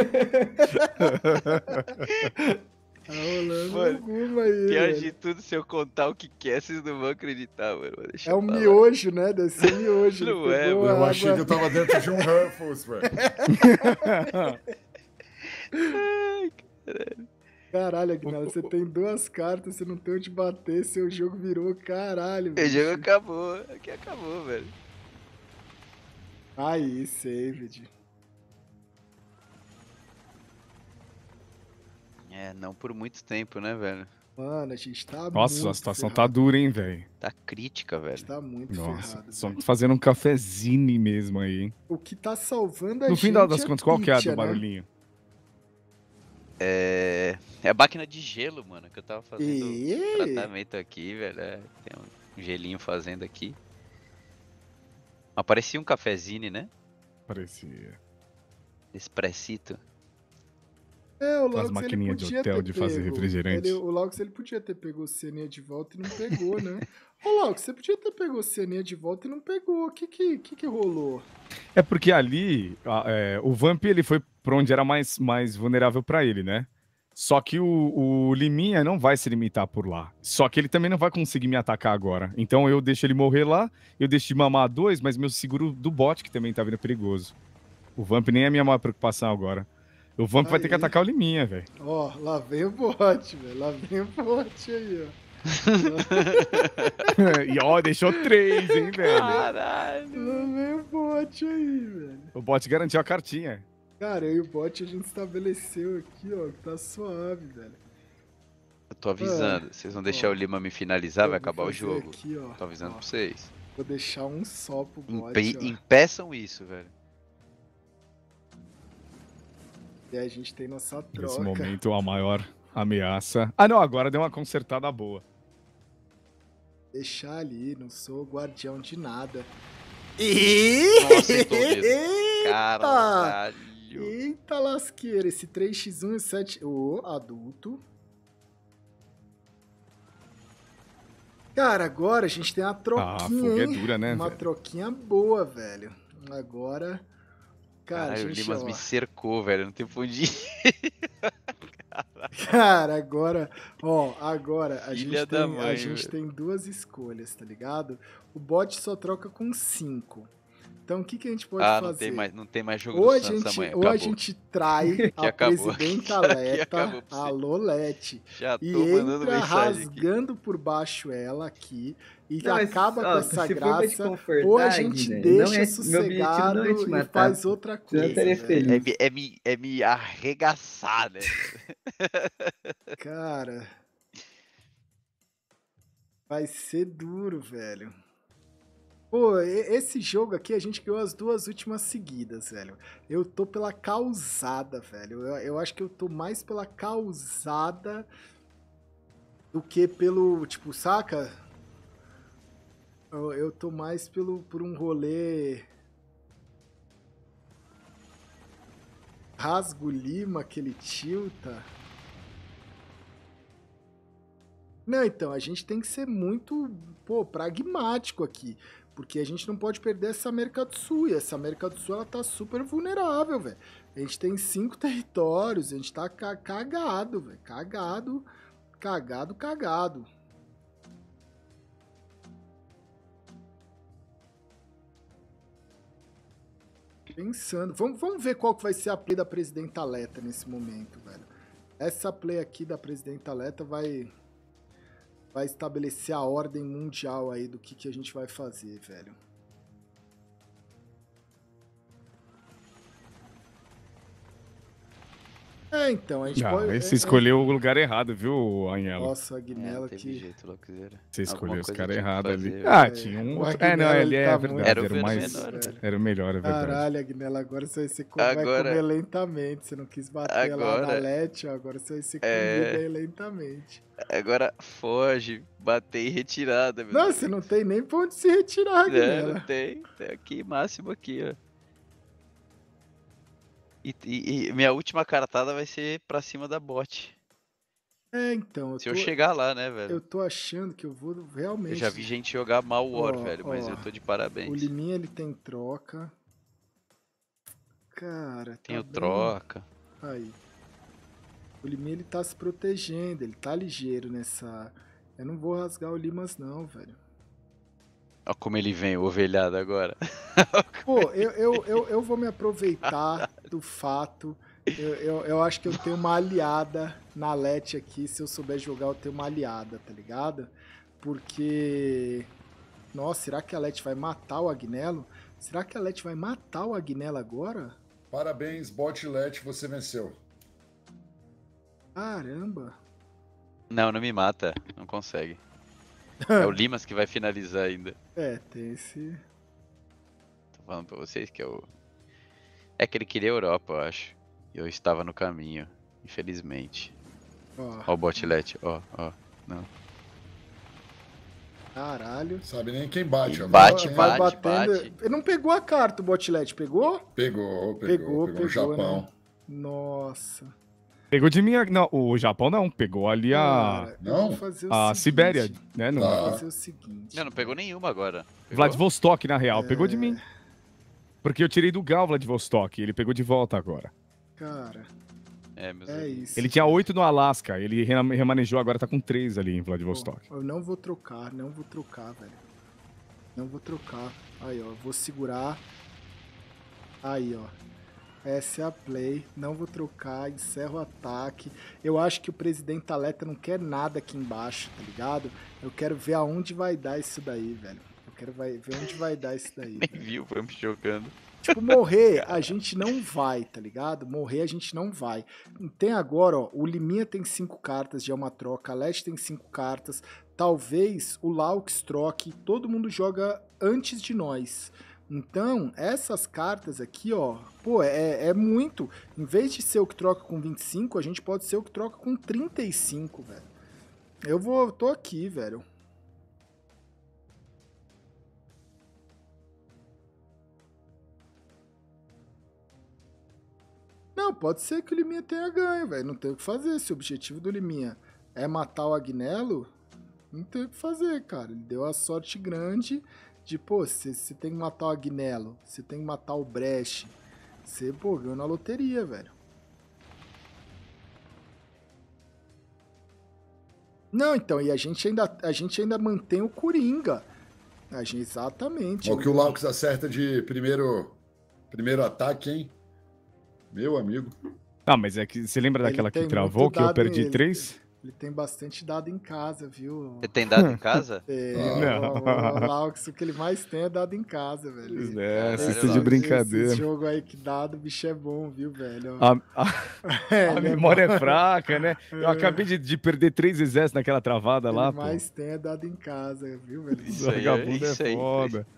tá rolando Mano, alguma aí, Pior velho. de tudo, se eu contar o que que é, vocês não vão acreditar, mano. Deixa É eu um falar. miojo, né? Deve ser miojo. Ele Não é, pegou mano. a Eu achei que água- eu tava dentro de um Ruffles, velho. Ai, caralho. Caralho, Agnaldo, você tem duas cartas, você não tem onde bater, seu jogo virou caralho, O velho. jogo acabou. Aqui acabou, velho. Aí, saved. É, não por muito tempo, né, velho? Mano, a gente tá Nossa, muito a situação tá ferrado. dura, hein, velho? Tá crítica, A velho. gente tá muito Nossa, ferrado. só velho. fazendo um cafezinho mesmo aí, hein? O que tá salvando a No gente fim das é contas, qual que é a Pitya, do né? barulhinho? É. É a máquina de gelo, mano, que eu tava fazendo E... tratamento aqui, velho. É, tem um gelinho fazendo aqui. Mas parecia um cafezinho, né? Parecia. Expressito. É, o As Laux, ele maquininhas de podia hotel ter de fazer pego. refrigerante. Ele, o Laux, ele podia ter pegou o Ceninha de volta e não pegou, né? Ô, Laux, você podia ter pegou o Ceninha de volta e não pegou. O que que, que que rolou? É porque ali, a- é, o Vamp ele foi pra onde era mais, mais vulnerável pra ele, né? Só que o, o Liminha não vai se limitar por lá. Só que ele também não vai conseguir me atacar agora. Então eu deixo ele morrer lá, eu deixo de mamar dois, mas meu seguro do bot, que também tá vindo perigoso. O Vamp nem é a minha maior preocupação agora. O Vamp Aí. vai ter que atacar o Liminha, velho. Ó, lá vem o bot, velho. Lá vem o bot aí, ó. E ó, deixou três, hein, velho. Caralho. Lá vem o bot aí, velho. O bot garantiu a cartinha. Cara, eu e o bot a gente estabeleceu aqui, ó, que tá suave, velho. Eu tô avisando. Vocês vão deixar ó. o Lima me finalizar, Eu vai vou acabar o fazer jogo. aqui, ó. Tô avisando Ó, pra vocês. Vou deixar um só pro bot, Impe ó. impeçam isso, velho. E aí a gente tem nossa troca. Nesse momento, a maior ameaça. Ah, não, agora deu uma consertada boa. Deixar ali, não sou guardião de nada. Nossa, acertou o dedo. Eita! Caralho. Eita lasqueira, esse três por um e sete... Ô, adulto. Cara, agora a gente tem uma Ah, a troquinha, fuga é hein? dura, né, Uma velho? troquinha boa, velho. Agora... Cara, Caralho, a o gente, Limas ó, me cercou, velho. Não tem pra onde ir. Cara, agora, ó, agora a Filha gente, da tem, a mãe, gente velho. tem duas escolhas, tá ligado? O bot só troca com cinco. Então o que, que a gente pode Ah, fazer? não tem mais, não tem mais jogo Ou do a Santos gente, amanhã. ou a Acabou. gente trai a acabou. presidenta Aqui Leta, acabou pra você. a Lolete, Já tô e mandando entra mensagem aqui. rasgando por baixo ela aqui e Não, mas, acaba ó, com essa se for pra te graça, confortar, ou a gente Guilherme, deixa não é- meu objetivo sossegado não é te e matar, faz pô. outra Senão eu coisa. estaria velho. feliz. É, me- é, me, é me arregaçar, né? Cara, vai ser duro, velho. Pô, e- esse jogo aqui a gente ganhou as duas últimas seguidas, velho. Eu tô pela causada, velho. Eu, eu acho que eu tô mais pela causada do que pelo, tipo, saca? Eu, eu tô mais pelo, por um rolê... Rasgo Lima, que ele tilta. Não, então, a gente tem que ser muito, pô, pragmático aqui. Porque a gente não pode perder essa América do Sul. E essa América do Sul, ela tá super vulnerável, velho. A gente tem cinco territórios, a gente tá ca- cagado, velho. Cagado, cagado, cagado. Pensando. Vamos, vamos ver qual que vai ser a play da Presidenta Leta nesse momento, velho. Essa play aqui da Presidenta Leta vai... vai estabelecer a ordem mundial aí do que, que a gente vai fazer, velho. É, então, a gente Ah, pode... esse é- escolheu o lugar errado, viu, é- Anhelo? Nossa, a É, Guinela não teve aqui... jeito, Louqueira. Você escolheu Alguma os coisa caras tinha que errados ali. fazer, Ah, velho. tinha um O outro. É, não, Aguinaldo, ele ele é tá verdade. muito Era o Era o mais. menor, velho. Era o melhor, é verdade. Caralho, Aguinela, agora você vai ser com... vai Agora- comer lentamente. Você não quis bater lá na Agora- Lete, ó, agora você vai ser É. comida aí lentamente. Agora foge, bater em retirada, meu Não, Deus. você não tem nem pra onde se retirar, É, Aguinela. não tem. Tem aqui, máximo aqui, ó. E, e- e minha última cartada vai ser pra cima da bot. É, então, eu Se tô, eu chegar lá, né, velho? eu tô achando que eu vou realmente... Eu já vi gente jogar mal War, Ó, velho, mas ó, eu tô de O parabéns. Liminha, ele tem troca. Cara, Tenho tá bem- troca. Aí. O Liminha, ele tá se protegendo, ele tá ligeiro nessa... Eu não vou rasgar o Limas não, velho. Olha como ele vem, o ovelhado agora. Pô, eu, eu, eu, eu vou me aproveitar do fato... Eu, eu, eu acho que eu tenho uma aliada na Lete aqui. Se eu souber jogar, eu tenho uma aliada, tá ligado? Porque... Nossa, será que a Lete vai matar o Agnello? Será que a Lete vai matar o Agnello agora? Parabéns, Botlet, você venceu. Caramba. Não, não me mata. Não consegue. É o Limas que vai finalizar ainda. É, tem esse... Tô falando pra vocês que é o... É que ele queria a Europa, eu acho. E eu estava no caminho, infelizmente. Ó, Ó o botlet, ó, ó. Não. caralho. Sabe nem quem bate. ó. Bate, Vai bate, batendo- bate. Ele não pegou a carta, o Botlet, pegou? Pegou, pegou, Pegou, pegou, pegou, o Japão. né? Nossa. Pegou de mim. a- Não, o Japão não. Pegou ali a, Cara, eu Não? vou fazer o a seguinte. Sibéria, né? No... Eu Tá. vou fazer o seguinte. Não, não pegou nenhuma agora. Pegou? Vladivostok, na real. Pegou de É. mim. Porque eu tirei do Gal Vladivostok. Ele pegou de volta agora. Cara, É, meus É amigos. isso. Ele tinha oito no Alasca, ele rema- remanejou, agora tá com três ali em Vladivostok. Pô, eu não vou trocar, não vou trocar, velho. Não vou trocar. Aí, ó, vou segurar. Aí, ó. Essa é a play. Não vou trocar, encerro o ataque. Eu acho que o presidente Aleta não quer nada aqui embaixo, tá ligado? Eu quero ver aonde vai dar isso daí, velho. Eu quero vai- ver onde vai dar isso daí. Nem velho. viu o Vamp jogando. Tipo, morrer a gente não vai, tá ligado? Morrer a gente não vai. Tem agora, ó, o Liminha tem cinco cartas, já é uma troca, a Leste tem cinco cartas, talvez o Laux troque, todo mundo joga antes de nós. Então, essas cartas aqui, ó, pô, é, é muito. Em vez de ser o que troca com vinte e cinco, a gente pode ser o que troca com trinta e cinco, velho. Eu vou, tô aqui, velho. Não, pode ser que o Liminha tenha ganho, velho. Não tem o que fazer. Se o objetivo do Liminha é matar o Agnello, não tem o que fazer, cara. Ele deu a sorte grande de, pô, você tem que matar o Agnello, você tem que matar o Brecht. Você, pô, ganhou na loteria, velho. Não, então, e a gente ainda, a gente ainda mantém o Coringa. A gente, exatamente. Olha o que o Laux acerta de primeiro, primeiro ataque, hein? Meu amigo. Ah, mas é que você lembra Ele daquela que tem travou, muito que eu dado perdi ele. três? Ele tem bastante dado em casa, viu? Você tem dado em casa? É, Não. o, o, o Laux, o que ele mais tem é dado em casa, velho. É, Caralho, assista Laux. de brincadeira. Esse jogo aí que dado, o bicho é bom, viu, velho? A, a- É, a ele é memória bom. é fraca, né? Eu acabei de, de perder três exércitos naquela travada Ele lá, pô. mais tem é dado em casa, viu, velho? Isso aí, Vagabundo é isso aí. foda.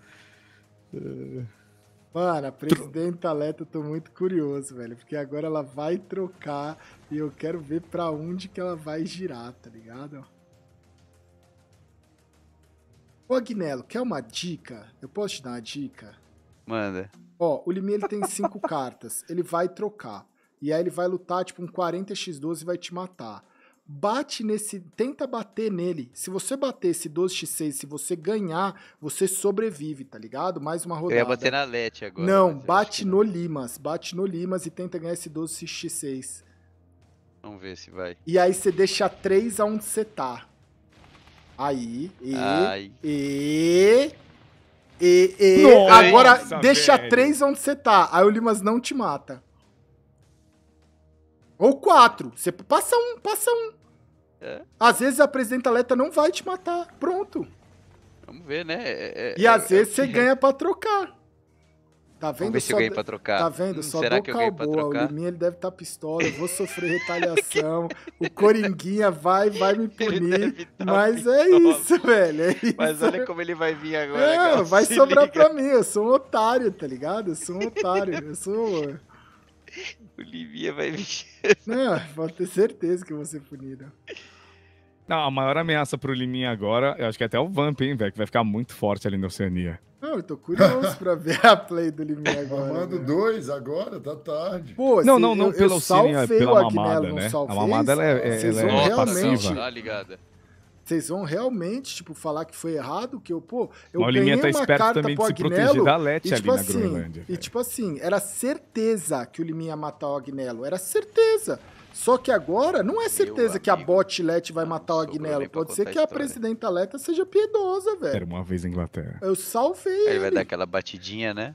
Mano, a presidenta Aleta, eu tô muito curioso, velho. Porque agora ela vai trocar e eu quero ver pra onde que ela vai girar, tá ligado? Ô, Agnello, quer uma dica? Eu posso te dar uma dica? Manda. Ó, o Liminha ele tem cinco cartas. Ele vai trocar. E aí ele vai lutar, tipo, um quarenta por doze e vai te matar. Bate nesse... Tenta bater nele. Se você bater esse doze por seis, se você ganhar, você sobrevive, tá ligado? Mais uma Eu rodada. ia bater na Lete agora. Não, mas eu acho bate que no não. Limas. Bate no Limas e tenta ganhar esse doze por seis. Vamos ver se vai. E aí você deixa três aonde você tá. Aí. E... Ai. E... E... E... Nossa, Agora deixa velho. três onde você tá. Aí o Limas não te mata. Ou quatro. Você passa um, passa um. É. Às vezes a presidenta Aleta não vai te matar. Pronto. Vamos ver, né? É- é- E é- às é vezes o você que- ganha pra trocar. Tá Vamos vendo? ver se eu Só ganhei d- pra trocar. Tá vendo? Hum, Só será dou que eu ganhei pra calboa. O trocar? Liminha ele deve estar pistola. Eu vou sofrer retaliação. O Coringuinha vai, vai me Ele punir. deve tá Mas é pistola. isso, velho. É isso. Mas olha como ele vai vir agora. É, cara. vai Se sobrar liga. pra mim. Eu sou um otário, tá ligado? Eu sou um otário. Eu sou. O Livinha vai vir. Não, pode ter certeza que eu vou ser punido. Não, a maior ameaça pro Liminha agora, eu acho que é até o Vamp, hein, velho, que vai ficar muito forte ali na Oceania. Não, eu tô curioso pra ver a play do Liminha agora. Mamando velho. dois agora, tá tarde. Pô, Não, se- não, não eu, pela eu Oceania, salvei pela o Agnello, mamada, não né? A salvei? mamada, ela é, Vocês ela vão é realmente- passiva. Tá ligada. Vocês vão realmente, tipo, falar que foi errado, que eu, pô, eu Mas o ganhei Liminha tá uma esperto carta também pro de se proteger Agnello, da Lete e, ali tipo na assim, Groenlândia. e velho. tipo assim, era certeza que o Liminha ia matar o Agnello, era certeza. Só que agora não é certeza Meu que a amigo, bot Lete vai não matar o sobrou Agnello. nem pra Pode ser contar que a a história. presidenta Leta seja piedosa, Era velho. uma vez na Inglaterra. Eu salvei Aí ele vai ele. dar aquela batidinha, né?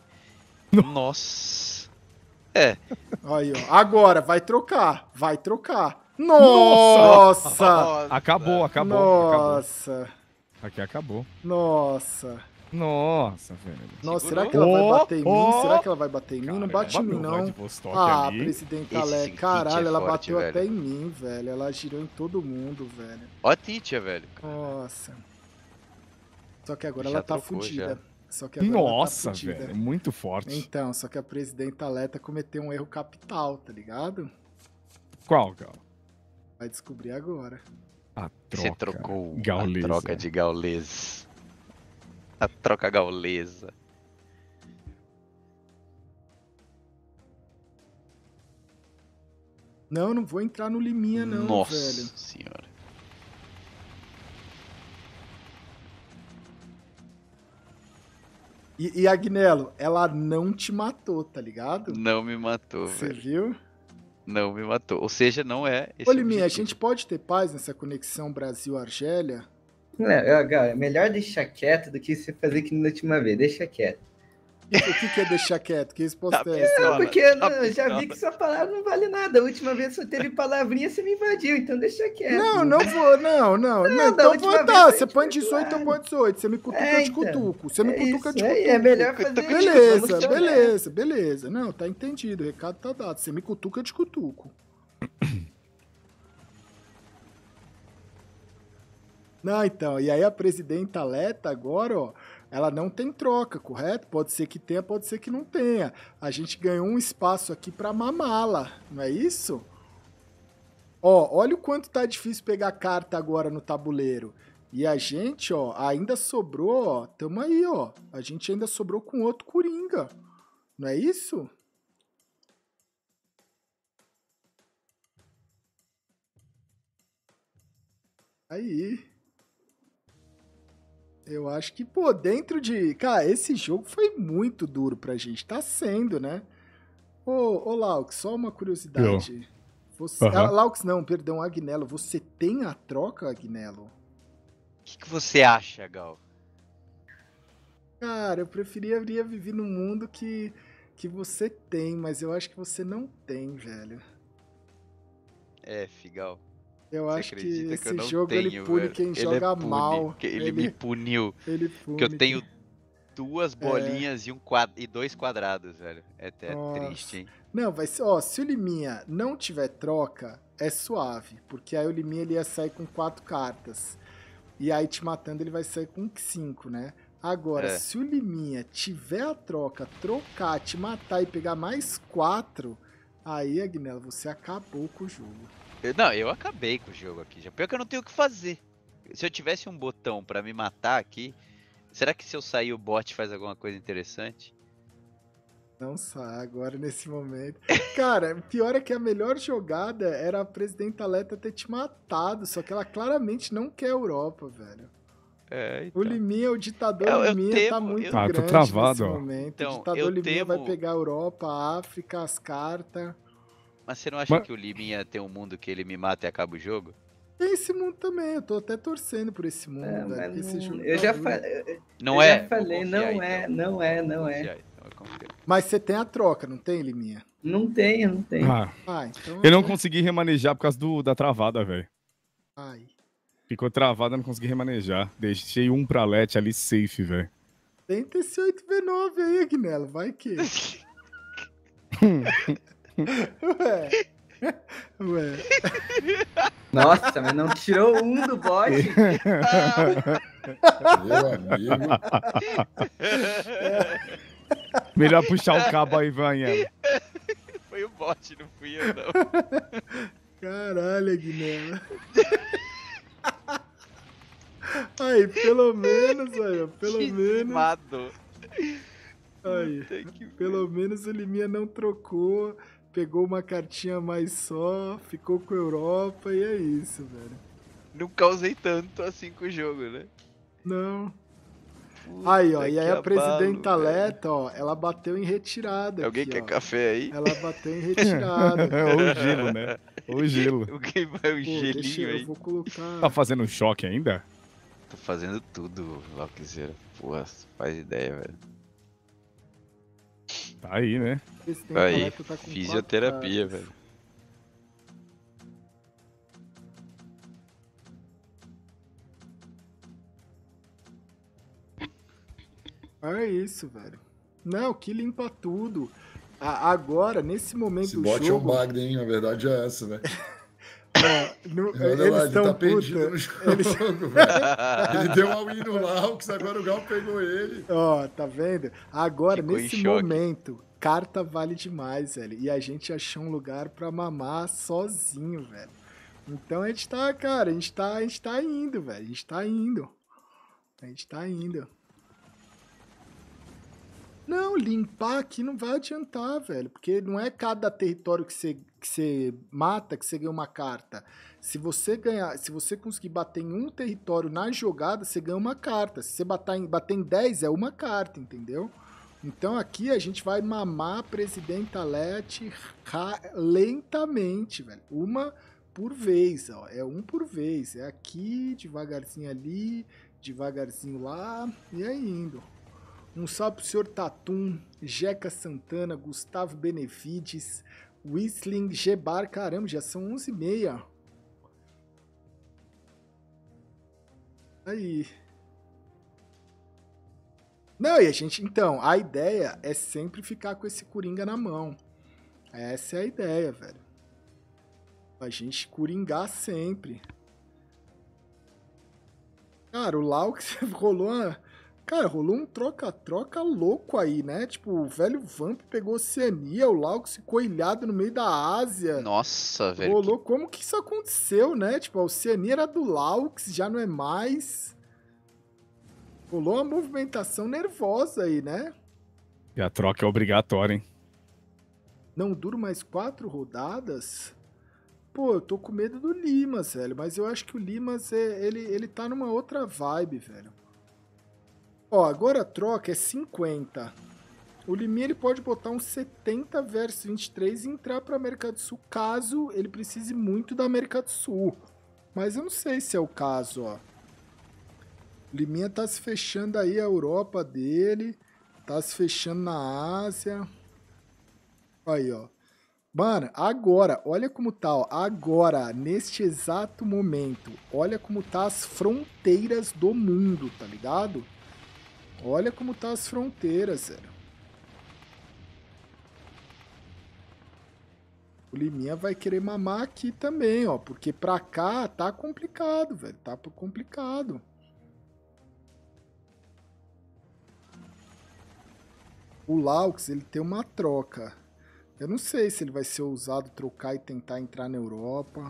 Nossa. É. Aí, ó. Agora, vai trocar. Vai trocar. Nossa! Acabou, acabou, acabou. Nossa! Aqui acabou. Nossa! Nossa, velho. Nossa, Segurou? será que ela vai Oh, bater em mim? oh. Será que ela vai bater em mim? Não Cara, bate em mim, bateu não. Vladivostok Ah, ali. presidenta Esse Alé. Tite Caralho, é ela forte, bateu velho. até em mim, velho. Ela girou em todo mundo, velho. Ó a Titia, velho. Nossa. Só que agora Já ela tá trocou, fudida. já. Só que agora Nossa, ela tá fudida. velho. Muito forte. Então, só que a presidenta Aleta cometeu um erro capital, tá ligado? Qual, Gal? Vai descobrir agora. A troca. Você trocou gaulesa. a troca de gaulês. A troca gaulesa. Não, não vou entrar no Liminha, não, Nossa velho. senhora. E, e Agnello, ela não te matou, tá ligado? Não me matou, Você velho. viu? Não me matou. Ou seja, não é esse Ô, o Liminha, a objetivo. gente pode ter paz nessa conexão Brasil-Argélia? É, cara, melhor deixar quieto do que você fazer que na última vez. Deixa quieto. O que, que é deixar quieto? Que resposta Tá é bem, essa? Fala, Porque tá eu já vi pistola. que sua palavra não vale nada. A última vez que você teve palavrinha, você me invadiu, então deixa quieto. Não, não vou, não, não. não, da então última vou, vez tá, a você gente põe foi dezoito, eu claro. ponho dezoito. Você me cutuca, É, eu te então. cutuco. Você me É cutuca, eu te isso, cutuco. é, é melhor fazer Cutuca, isso. Beleza, Vamos ser honestos. beleza, beleza. Não, tá entendido. O recado tá dado. Você me cutuca, eu te cutuco. Não, então, e aí a presidenta Leta agora, ó, ela não tem troca, correto? Pode ser que tenha, pode ser que não tenha. A gente ganhou um espaço aqui pra mamá-la, não é isso? Ó, olha o quanto tá difícil pegar carta agora no tabuleiro. E a gente, ó, ainda sobrou, ó, tamo aí, ó. A gente ainda sobrou com outro Coringa, não é isso? Aí. Eu acho que, pô, dentro de... Cara, esse jogo foi muito duro pra gente. Tá sendo, né? Ô, ô Laux, só uma curiosidade. Você... Aham. Ah, Laux não, perdão, Agnello. Você tem a troca, Agnello? O que, que você acha, Gal? Cara, eu preferia viver num mundo que, que você tem, mas eu acho que você não tem, velho. É, Figal. Eu Você acho que acredita que eu esse não jogo ele tenho, pune velho? quem Ele joga é pune, mal. que ele, me puniu. ele pune. Que eu tenho duas É. bolinhas e, um quad... e dois quadrados, velho. É até Nossa. triste, hein? Não, vai ser, ó, se o Liminha não tiver troca, é suave, porque aí o Liminha ele ia sair com quatro cartas. E aí te matando ele vai sair com cinco, né? Agora, É. se o Liminha tiver a troca, trocar, te matar e pegar mais quatro, aí, Agnello, você acabou com o jogo. Eu- não, eu acabei com o jogo aqui. Já pior que eu não tenho o que fazer. Se eu tivesse um botão pra me matar aqui, será que se eu sair o bot faz alguma coisa interessante? Não sai agora nesse momento. Cara, o pior é que a melhor jogada era a presidenta Leta ter te matado, só que ela claramente não quer a Europa, velho. É, O então. Liminha, o ditador Eu- eu Liminha tá temo- muito eu- Ah, tô grande travado, nesse ó. momento. Então, o ditador eu Liminha vai temo- pegar a Europa, a África, as cartas. Mas você não acha Mas- que o Liminha tem um mundo que ele me mata e acaba o jogo? Tem esse mundo também, eu tô até torcendo por esse mundo, É, velho. mas porque esse não- jogo eu tá já duro. falei, Não eu é? já falei, Vou não confiar, é, então. não é, Vou não é. confiar, então eu confio. Mas você tem a troca, não tem, Liminha? Não tem, não tem. Ah, Ah, então... eu não consegui remanejar por causa do, da travada, velho. Ai. Ficou travada, não consegui remanejar. Deixei um pra Lete ali safe, velho. Tenta esse oito V nove aí, Agnello, vai que... Ué... Ué... Nossa, mas não tirou um do bot. Meu amigo. Melhor puxar o cabo aí, Vanha. Foi o bot, não fui eu, não. Caralho, Agnello. Aí, pelo menos, aí, ó, pelo Que menos... mimado. Aí, Puta que pelo menos o Liminha não trocou, pegou uma cartinha mais só, ficou com a Europa e é isso, velho. Não causei tanto assim com o jogo, né? Não. Puta Aí, ó, e que aí a presidenta abalo, velho. Leta, ó, ela bateu em retirada Alguém aqui, quer ó. café aí? Ela bateu em retirada. Ou o gelo, né? Ou o gelo. Alguém vai um Pô, gelinho deixa eu, aí? eu vou colocar... Tá fazendo choque ainda? Tô fazendo tudo, Valkyzeira. Porra, faz ideia, velho. Tá aí, né? a presidenta Aí, Leta tá com fisioterapia, quatro velho. cartas. É isso, velho. Não, que limpa tudo. A- agora, nesse momento Esse do bot jogo... é um bug, hein? A verdade é essa, velho. ó, no- Olha lá, eles ele estão tá perdido no jogo, eles- velho. Ele deu uma win no Laux, agora o Gal pegou ele. Ó, tá vendo? Agora, Ficou em nesse choque. momento, carta vale demais, velho. E a gente achou um lugar pra mamar sozinho, velho. Então a gente tá, cara, a gente tá, a gente tá indo, velho. A gente tá indo. A gente tá indo. Não, limpar aqui não vai adiantar, velho. Porque não é cada território que você, que você mata que você ganha uma carta. Se você ganhar, se você conseguir bater em um território na jogada, você ganha uma carta. Se você bater em, bater em dez, é uma carta, entendeu? Então aqui a gente vai mamar a Presidenta Leti lentamente, velho. Uma por vez, ó. É um por vez. É aqui, devagarzinho ali, devagarzinho lá, e aí indo. Um salve pro senhor Tatum, Jeca Santana, Gustavo Benevides, Whistling, Gebar. Caramba, já são onze e meia. Aí. Não, e a gente... Então, a ideia é sempre ficar com esse Coringa na mão. Essa é a ideia, velho. A gente coringar sempre. Cara, o Laux rolou uma... Cara, rolou um troca-troca louco aí, né? Tipo, o velho Vamp pegou Oceania, o Laux ficou ilhado no meio da Ásia. Nossa, velho. Rolou, que... como que isso aconteceu, né? Tipo, a Oceania era do Laux, já não é mais. Rolou uma movimentação nervosa aí, né? E a troca é obrigatória, hein? Não duro mais quatro rodadas? Pô, eu tô com medo do Limas, velho. Mas eu acho que o Limas, é, ele, ele tá numa outra vibe, velho. Ó, agora a troca é cinquenta. O Liminha, ele pode botar um setenta versus vinte e três e entrar pra América do Sul, caso ele precise muito da América do Sul. Mas eu não sei se é o caso, ó. O Liminha tá se fechando aí a Europa dele, tá se fechando na Ásia. Aí, ó. Mano, agora, olha como tá, ó. Agora, neste exato momento, olha como tá as fronteiras do mundo, tá ligado? Olha como tá as fronteiras, velho. O Liminha vai querer mamar aqui também, ó. Porque pra cá tá complicado, velho. Tá complicado. O Laux, ele tem uma troca. Eu não sei se ele vai ser ousado trocar e tentar entrar na Europa.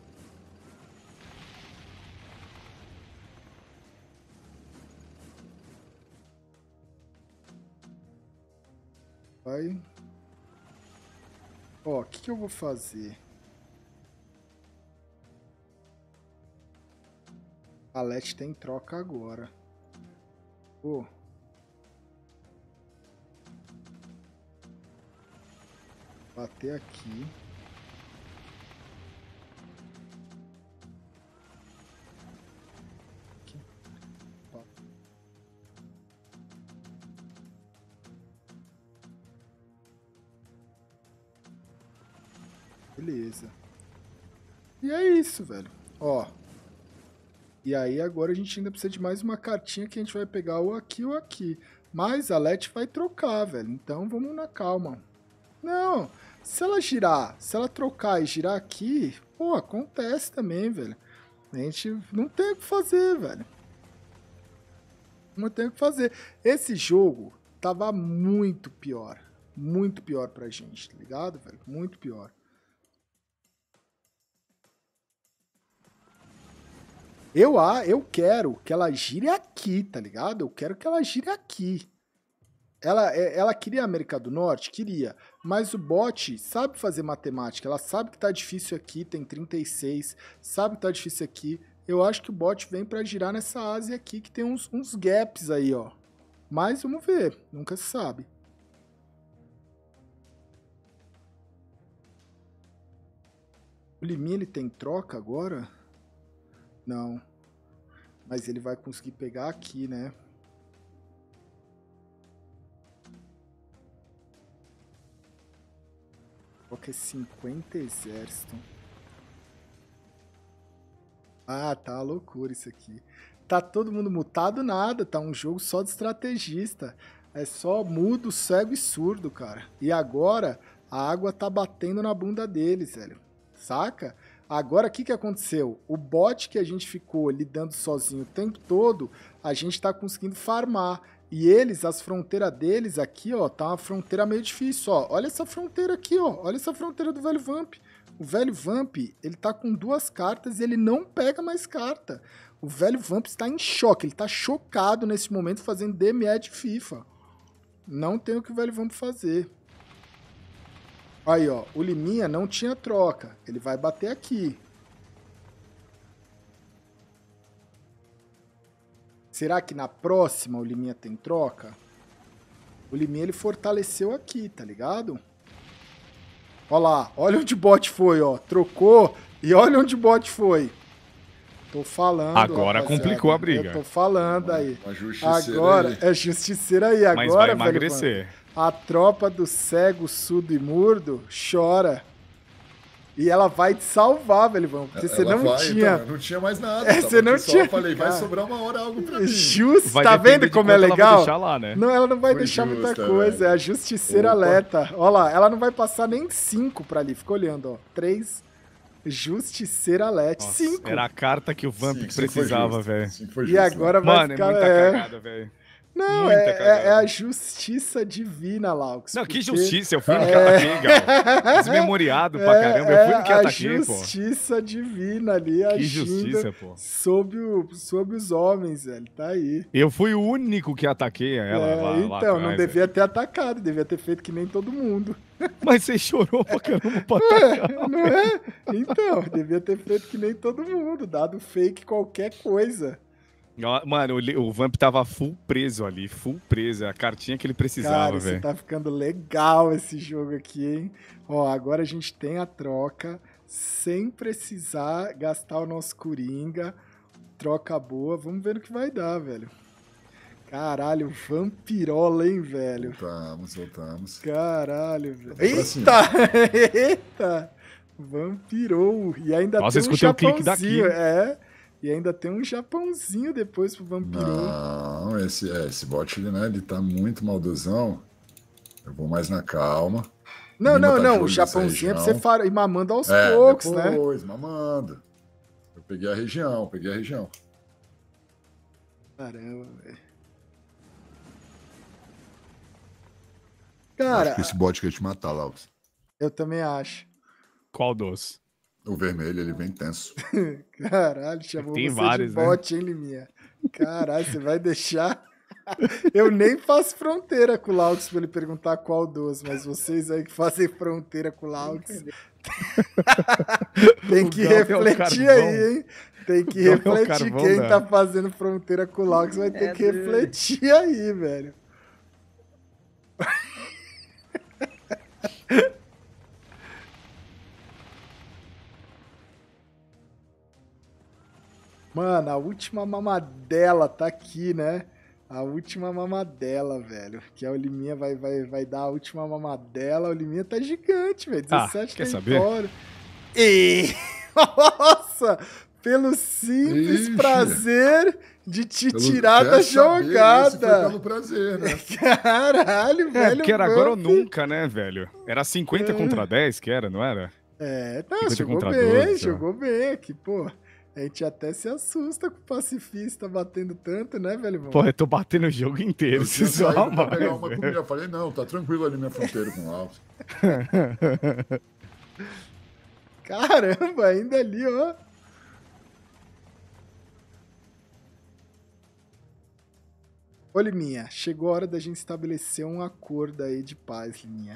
Vai. Ó, o que, que eu vou fazer? A Leti tem troca agora. Pô. Bater aqui. Aqui. Beleza. E é isso, velho. Ó. E aí agora a gente ainda precisa de mais uma cartinha que a gente vai pegar ou aqui ou aqui. Mas a Leti vai trocar, velho. Então vamos na calma. Não, se ela girar, se ela trocar e girar aqui, pô, acontece também, velho. A gente não tem o que fazer, velho. Não tem o que fazer. Esse jogo tava muito pior. Muito pior pra gente, tá ligado, velho? Muito pior. Eu, ah, eu quero que ela gire aqui, tá ligado? Eu quero que ela gire aqui. Ela, ela queria a América do Norte? Queria. Mas o bot sabe fazer matemática. Ela sabe que tá difícil aqui, tem trinta e seis. Sabe que tá difícil aqui. Eu acho que o bot vem pra girar nessa Ásia aqui, que tem uns, uns gaps aí, ó. Mas vamos ver. Nunca se sabe. O Liminha, ele tem troca agora? Não. Mas ele vai conseguir pegar aqui, né? Troca é cinquenta exército. Ah, tá uma loucura isso aqui. Tá todo mundo mutado nada, tá um jogo só de estrategista. É só mudo, cego e surdo, cara. E agora a água tá batendo na bunda deles, velho. Saca? Agora, o que que aconteceu? O bot que a gente ficou lidando sozinho o tempo todo, a gente tá conseguindo farmar. E eles, as fronteiras deles aqui, ó, tá uma fronteira meio difícil, ó. Olha essa fronteira aqui, ó. Olha essa fronteira do velho Vamp. O velho Vamp, ele tá com duas cartas e ele não pega mais carta. O velho Vamp está em choque, ele tá chocado nesse momento fazendo D M E de FIFA. Não tem o que o velho Vamp fazer. Aí, ó, o Liminha não tinha troca. Ele vai bater aqui. Será que na próxima o Liminha tem troca? O Liminha, ele fortaleceu aqui, tá ligado? Ó lá, olha onde o bot foi, ó. Trocou e olha onde o bot foi. Tô falando, Agora rapaziada. complicou a briga. Eu tô falando aí. Uma justiceira Agora, aí. é justiceira aí. Agora, Mas vai velho, emagrecer. mano, a tropa do cego, surdo e murdo chora. E ela vai te salvar, velho, Ivan. Porque você Ela não vai, tinha. então, não tinha mais nada. É, tava você não aqui só, tinha- Eu falei, vai Cara. sobrar uma hora algo pra mim. Justo, Vai tá depender vendo de como é quanto ela vai legal? deixar lá, né? Não, ela não vai Foi deixar muita justa, coisa. velho. É a justiceira Opa. Leta. Olha lá, ela não vai passar nem cinco pra ali. Fica olhando, ó. Três. Justiceira Lete. Nossa, Cinco. era a carta que o Vamp Sim, sim, foi precisava, justo. velho. Sim, foi E justo, agora vai Mano, é ficar. muita é... cagada, velho. Não, Muita é, é- cagada. é a justiça divina, Laux. Não, que porque justiça, eu fui no que ataquei, Gal. Desmemoriado pra caramba, eu fui no que é ataquei, a pô. justiça divina ali Que agindo justiça, pô. sobre, o, sobre os homens, velho. Tá aí. Eu fui o único que ataquei ela É, lá, lá então, atrás, não velho. devia ter atacado, devia ter feito que nem todo mundo. Mas você chorou pra caramba pra atacar. Não é? Então, devia ter feito que nem todo mundo, dado fake qualquer coisa. Ó, Mano, o, Le- o Vamp tava full preso ali, full preso. A cartinha que ele precisava, Cara, isso velho. tá ficando legal esse jogo aqui, hein? Ó, agora a gente tem a troca sem precisar gastar o nosso Coringa. Troca boa. Vamos ver o que vai dar, velho. Caralho, vampirola, hein, velho? Voltamos, voltamos. Caralho, velho. Vamos pra Eita! Eita! Vampirou. E ainda Nossa, tem um escutei o clique Japãozinho. daqui. É. E ainda tem um Japãozinho depois pro Vampirou. Não, esse, é, esse bot, ele, né, ele tá muito maldosão. Eu vou mais na calma. Não, Lima não, tá de não. olho O nessa Japãozinho é pra você região. far- ir mamando aos É, poucos, né? depois, mamando. Eu peguei a região, peguei a região. Caramba, velho. Acho Cara, que esse bot quer te matar, Laus. eu também acho. Qual dos? O vermelho, ele vem tenso. Caralho, chamou Tem você vários, de né? bot, hein, Liminha? Caralho, você vai deixar... Eu nem faço fronteira com o Laux pra ele perguntar qual dos, mas vocês aí que fazem fronteira com o Laux... Tem O que Gal é o refletir carvão. aí, hein? Tem que O Gal é o refletir. carvão Quem da- tá fazendo fronteira com o Laux vai ter É que doido. refletir aí, velho. Mano, a última mamadela tá aqui, né? A última mamadela, velho. Que a Liminha vai, vai, vai dar a última mamadela. A Liminha tá gigante, velho. Ah, dezessete quer território. E... Nossa! Pelo simples Ixi. prazer de te Pelo- tirar quer da saber, esse foi jogada. pelo prazer, né? Caralho, É, velho. porque era agora ou Vamp. nunca, né, velho? Era cinquenta contra dez que era, não era? É, não, cinquenta jogou contra bem, doze, ó. jogou bem aqui, pô. A gente até se assusta com o pacifista batendo tanto, né, velho? Irmão? Pô, eu tô batendo o jogo inteiro, Eu se tinha só saído pra pegar mais. uma comida. Eu falei, não, tá tranquilo ali minha fronteira com o Laus. Caramba, ainda ali, ó. Ô, Liminha, chegou a hora da gente estabelecer um acordo aí de paz, Liminha.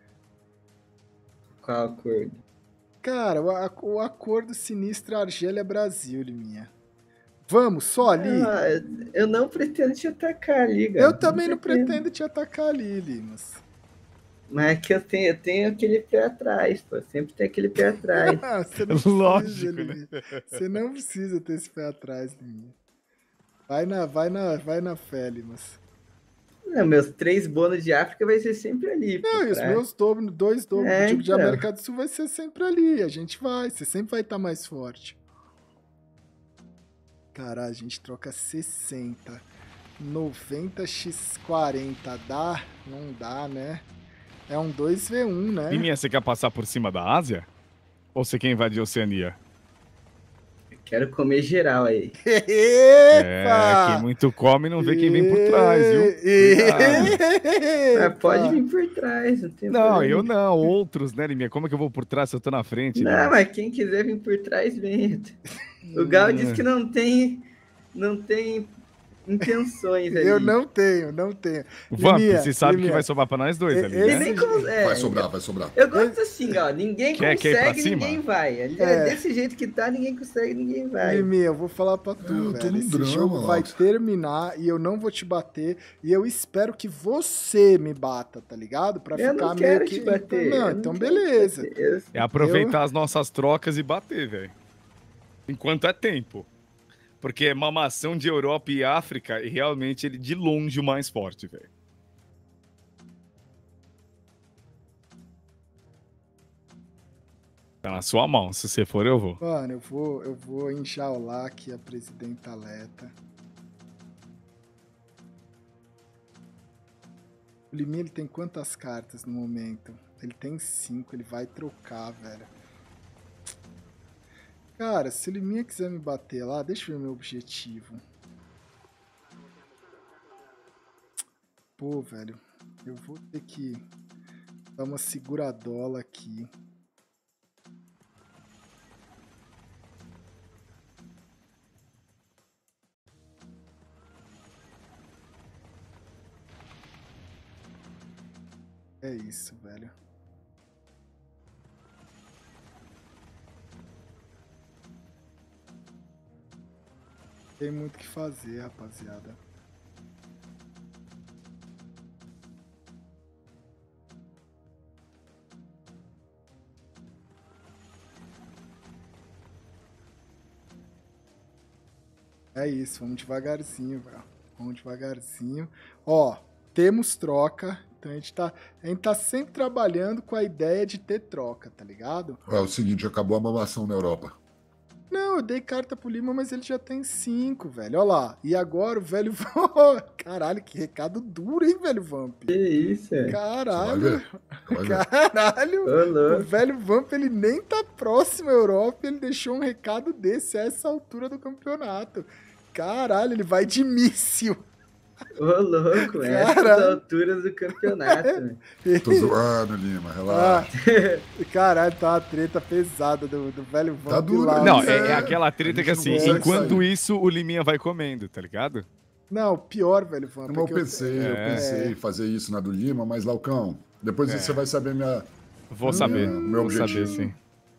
Qual acordo? Cara, o, a- o acordo sinistro Argélia-Brasil, Liminha. Vamos, só ali? Ah, eu não pretendo te atacar ali, Eu cara. também não pretendo te atacar ali, Limas. Mas é que eu tenho, eu tenho aquele pé atrás, pô. Sempre tem aquele pé atrás. Ah, você não precisa, Lógico, né? Liminha. Você não precisa ter esse pé atrás, Liminha. Vai na, vai na, vai na fé, Limas. Não, meus três bônus de África vai ser sempre ali. Não, e os pra- meus dobro, dois dobros É, do tipo de então. América do Sul vai ser sempre ali. A gente vai, você sempre vai estar mais forte. Caralho, a gente troca sessenta. noventa por quarenta. Dá? Não dá, né? É um dois v um, né? Liminha, você quer passar por cima da Ásia? Ou você quer invadir a Oceania? Quero comer geral aí. É, Epa! quem muito come não vê quem vem por trás, viu? Epa! Mas pode vir por trás, não tem Não, problema. eu não, outros, né, Liminha? Como é que eu vou por trás se eu tô na frente? Não, Liminha? mas quem quiser vir por trás, vem. O Gal disse que não tem, não tem intenções ali. Eu não tenho, não tenho. Vamp, Liminha, você sabe Liminha. que vai sobrar pra nós dois E- ali, esse- né? Ele nem cons- é, Vai sobrar, vai sobrar. Eu gosto assim, ó. Ninguém Quer- quer ir pra consegue, cima? ninguém vai. É, É. desse jeito que tá, ninguém consegue, ninguém vai. Liminha, eu vou falar pra tu, Eu tô velho. num Esse drama, jogo vai Alex. terminar e eu não vou te bater. E eu espero que você me bata, tá ligado? Pra Eu ficar não meio quero que. te bater. Não, eu então quero te beleza. bater. Eu- É aproveitar as nossas trocas e bater, velho. Enquanto é tempo. Porque é mamação de Europa e África e realmente ele de longe o mais forte, velho. Tá na sua mão. Se você for, eu vou. Mano, eu vou, eu vou enjaular aqui a presidenta Leta. O Liminha, ele tem quantas cartas no momento? Ele tem cinco, ele vai trocar, velho. Cara, se o Liminha quiser me bater lá, deixa eu ver meu objetivo. Pô, velho, eu vou ter que dar uma seguradola aqui. É isso, velho. Tem muito o que fazer, rapaziada. É isso, vamos devagarzinho, velho. Vamos devagarzinho. Ó, temos troca. Então a gente, tá, a gente tá sempre trabalhando com a ideia de ter troca, tá ligado? É o seguinte, acabou a mamação na Europa. Não, eu dei carta pro Lima, mas ele já tem cinco, velho. Olha lá. E agora o velho... Caralho, que recado duro, hein, velho Vamp? Que isso, é? Você vai Caralho. ver. Você vai ver. Caralho. Ô, O louco. velho Vamp, ele nem tá próximo à Europa, ele deixou um recado desse a essa altura do campeonato. Caralho, ele vai de míssil. Ô, louco, essas Caralho. alturas do campeonato. velho. Tô zoando, Lima, relaxa. Ah, caralho, tá uma treta pesada do, do velho Vamp Tá duro, lá. Não, Mas é, é, é aquela treta a que gente assim, não consegue enquanto sair. isso, o Liminha vai comendo, tá ligado? Não, o pior, velho Vamp. Mas é eu que pensei, eu É. pensei em fazer isso na do Lima, mas Laucão, depois É. você vai saber minha. Vou saber. meu Vou saber, objetivo. sim.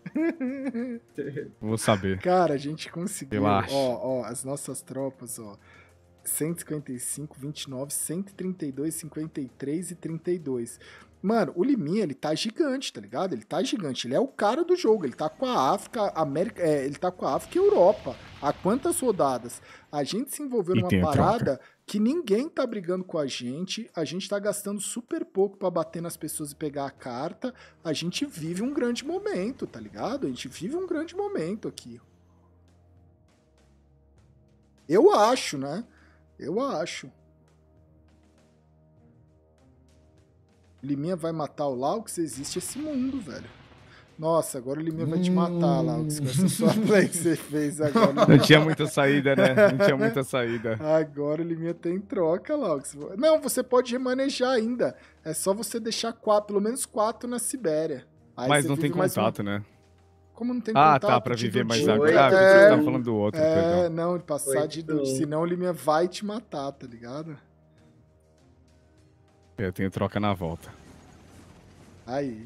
Vou saber. Cara, a gente conseguiu. Relaxa. Ó, ó, as nossas tropas, ó. cento e cinquenta e cinco, vinte e nove, cento e trinta e dois, cinquenta e três e trinta e dois. Mano, o Liminha, ele tá gigante, tá ligado? Ele tá gigante. Ele é o cara do jogo. Ele tá com a África, América, é, ele tá com a África e Europa. Há quantas rodadas? A gente se envolveu E numa tem a parada que ninguém tá brigando com a gente. A gente tá gastando super pouco pra bater nas pessoas e pegar a carta. A gente vive um grande momento, tá ligado? A gente vive um grande momento aqui. Eu acho, né? Eu acho. Liminha vai matar o Laux? Existe esse mundo, velho. Nossa, agora o Liminha vai te matar, Laux, com essa sua play que você fez agora. Não tinha muita saída, né? Não tinha muita saída. Agora o Liminha tem troca, Laux. Não, você pode remanejar ainda. É só você deixar quatro, pelo menos quatro na Sibéria. Aí Mas você não tem vive mais um- contato, né? Como não tem Ah, contato? tá, pra de viver mais Dudu? Oi, agora. Ah, é, porque você É, tava falando do outro, é, perdão. não, de passar de Oito. Dudu. Senão o Liminha vai te matar, tá ligado? Eu tenho troca na volta. Aí.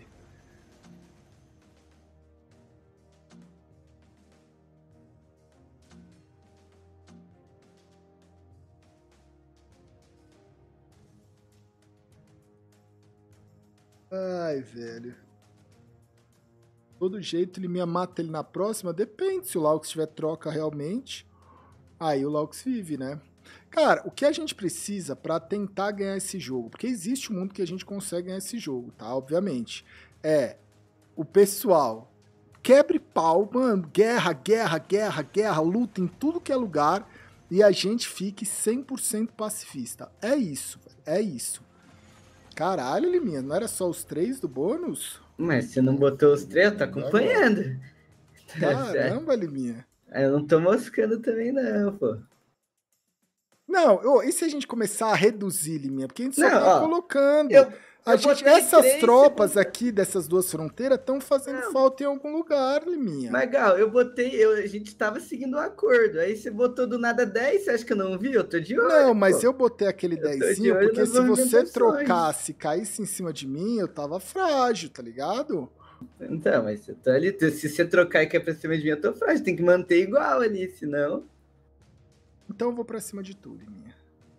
Ai, velho. Todo jeito ele me mata ele na próxima? Depende, se o Laux tiver troca realmente. Aí o Laux vive, né? Cara, o que a gente precisa pra tentar ganhar esse jogo, porque existe um mundo que a gente consegue ganhar esse jogo, tá? Obviamente. É o pessoal quebre pau, mano, guerra, guerra, guerra, guerra, luta em tudo que é lugar e a gente fique cem por cento pacifista. É isso, velho, é isso. Caralho, Liminha, não era só os três do bônus? Mas você não botou os três, eu tô acompanhando. Caramba, Liminha. Eu não tô moscando também, não, pô. Não, ô, e se a gente começar a reduzir, Liminha? Porque a gente só Não, tá ó, colocando. eu- A Eu gente, botei essas três tropas segundos. aqui dessas duas fronteiras estão fazendo Não. falta em algum lugar, Liminha. Mas, Gal, eu botei, eu, a gente tava seguindo o acordo. Aí você botou do nada dez, você acha que eu não vi? Eu tô de olho. Não, mas pô. eu botei aquele Eu tô de dezinho olho porque nas se você movimentações. trocasse e caísse em cima de mim, eu tava frágil, tá ligado? Então, mas eu tô ali. Se você trocar e quer pra cima de mim, eu tô frágil. Tem que manter igual ali, senão. Então eu vou pra cima de tu, Liminha.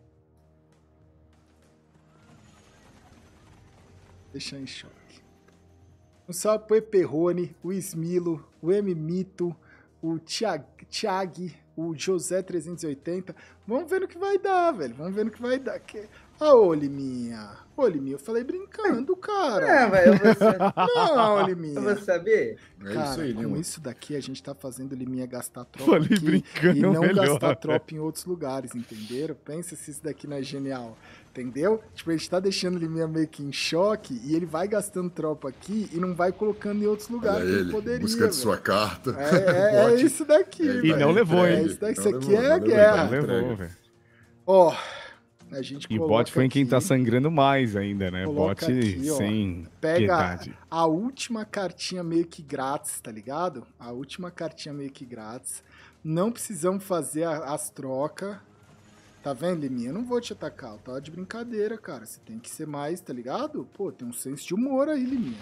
Deixa em choque. Um salve pro Eperrone, o Smilo, o M Mito, o Thiag, Thiag, o José trezentos e oitenta. Vamos ver no que vai dar, velho. Vamos ver no que vai dar. Que... Ah, ô, Liminha. Ô, Liminha, eu falei brincando, cara. Ah, mas eu vou, sa- Não, eu Liminha. vou saber. É Cara, isso aí, com Lima. isso daqui a gente tá fazendo o Liminha gastar tropa Falei aqui brincando e não melhor, gastar velho. tropa em outros lugares, entenderam? Pensa se isso daqui não é genial, entendeu? Tipo, a gente tá deixando o Liminha meio que em choque e ele vai gastando tropa aqui e não vai colocando em outros Olha lugares que ele ele, poderia, busca de velho. sua carta. É, é, é Bote. isso daqui, E velho. não levou, É hein? isso daqui, Não isso aqui levou, é não a levou, guerra. não Levou, entrega. velho. Ó, a gente E o coloca bot foi em quem aqui, tá sangrando mais ainda, né? Coloca Bot aqui, ó. sem Pega piedade. a última cartinha meio que grátis, tá ligado? A última cartinha meio que grátis. Não precisamos fazer a- as trocas. Tá vendo, Liminha? Eu não vou te atacar. Eu tava de brincadeira, cara. Você tem que ser mais, tá ligado? Pô, tem um senso de humor aí, Liminha.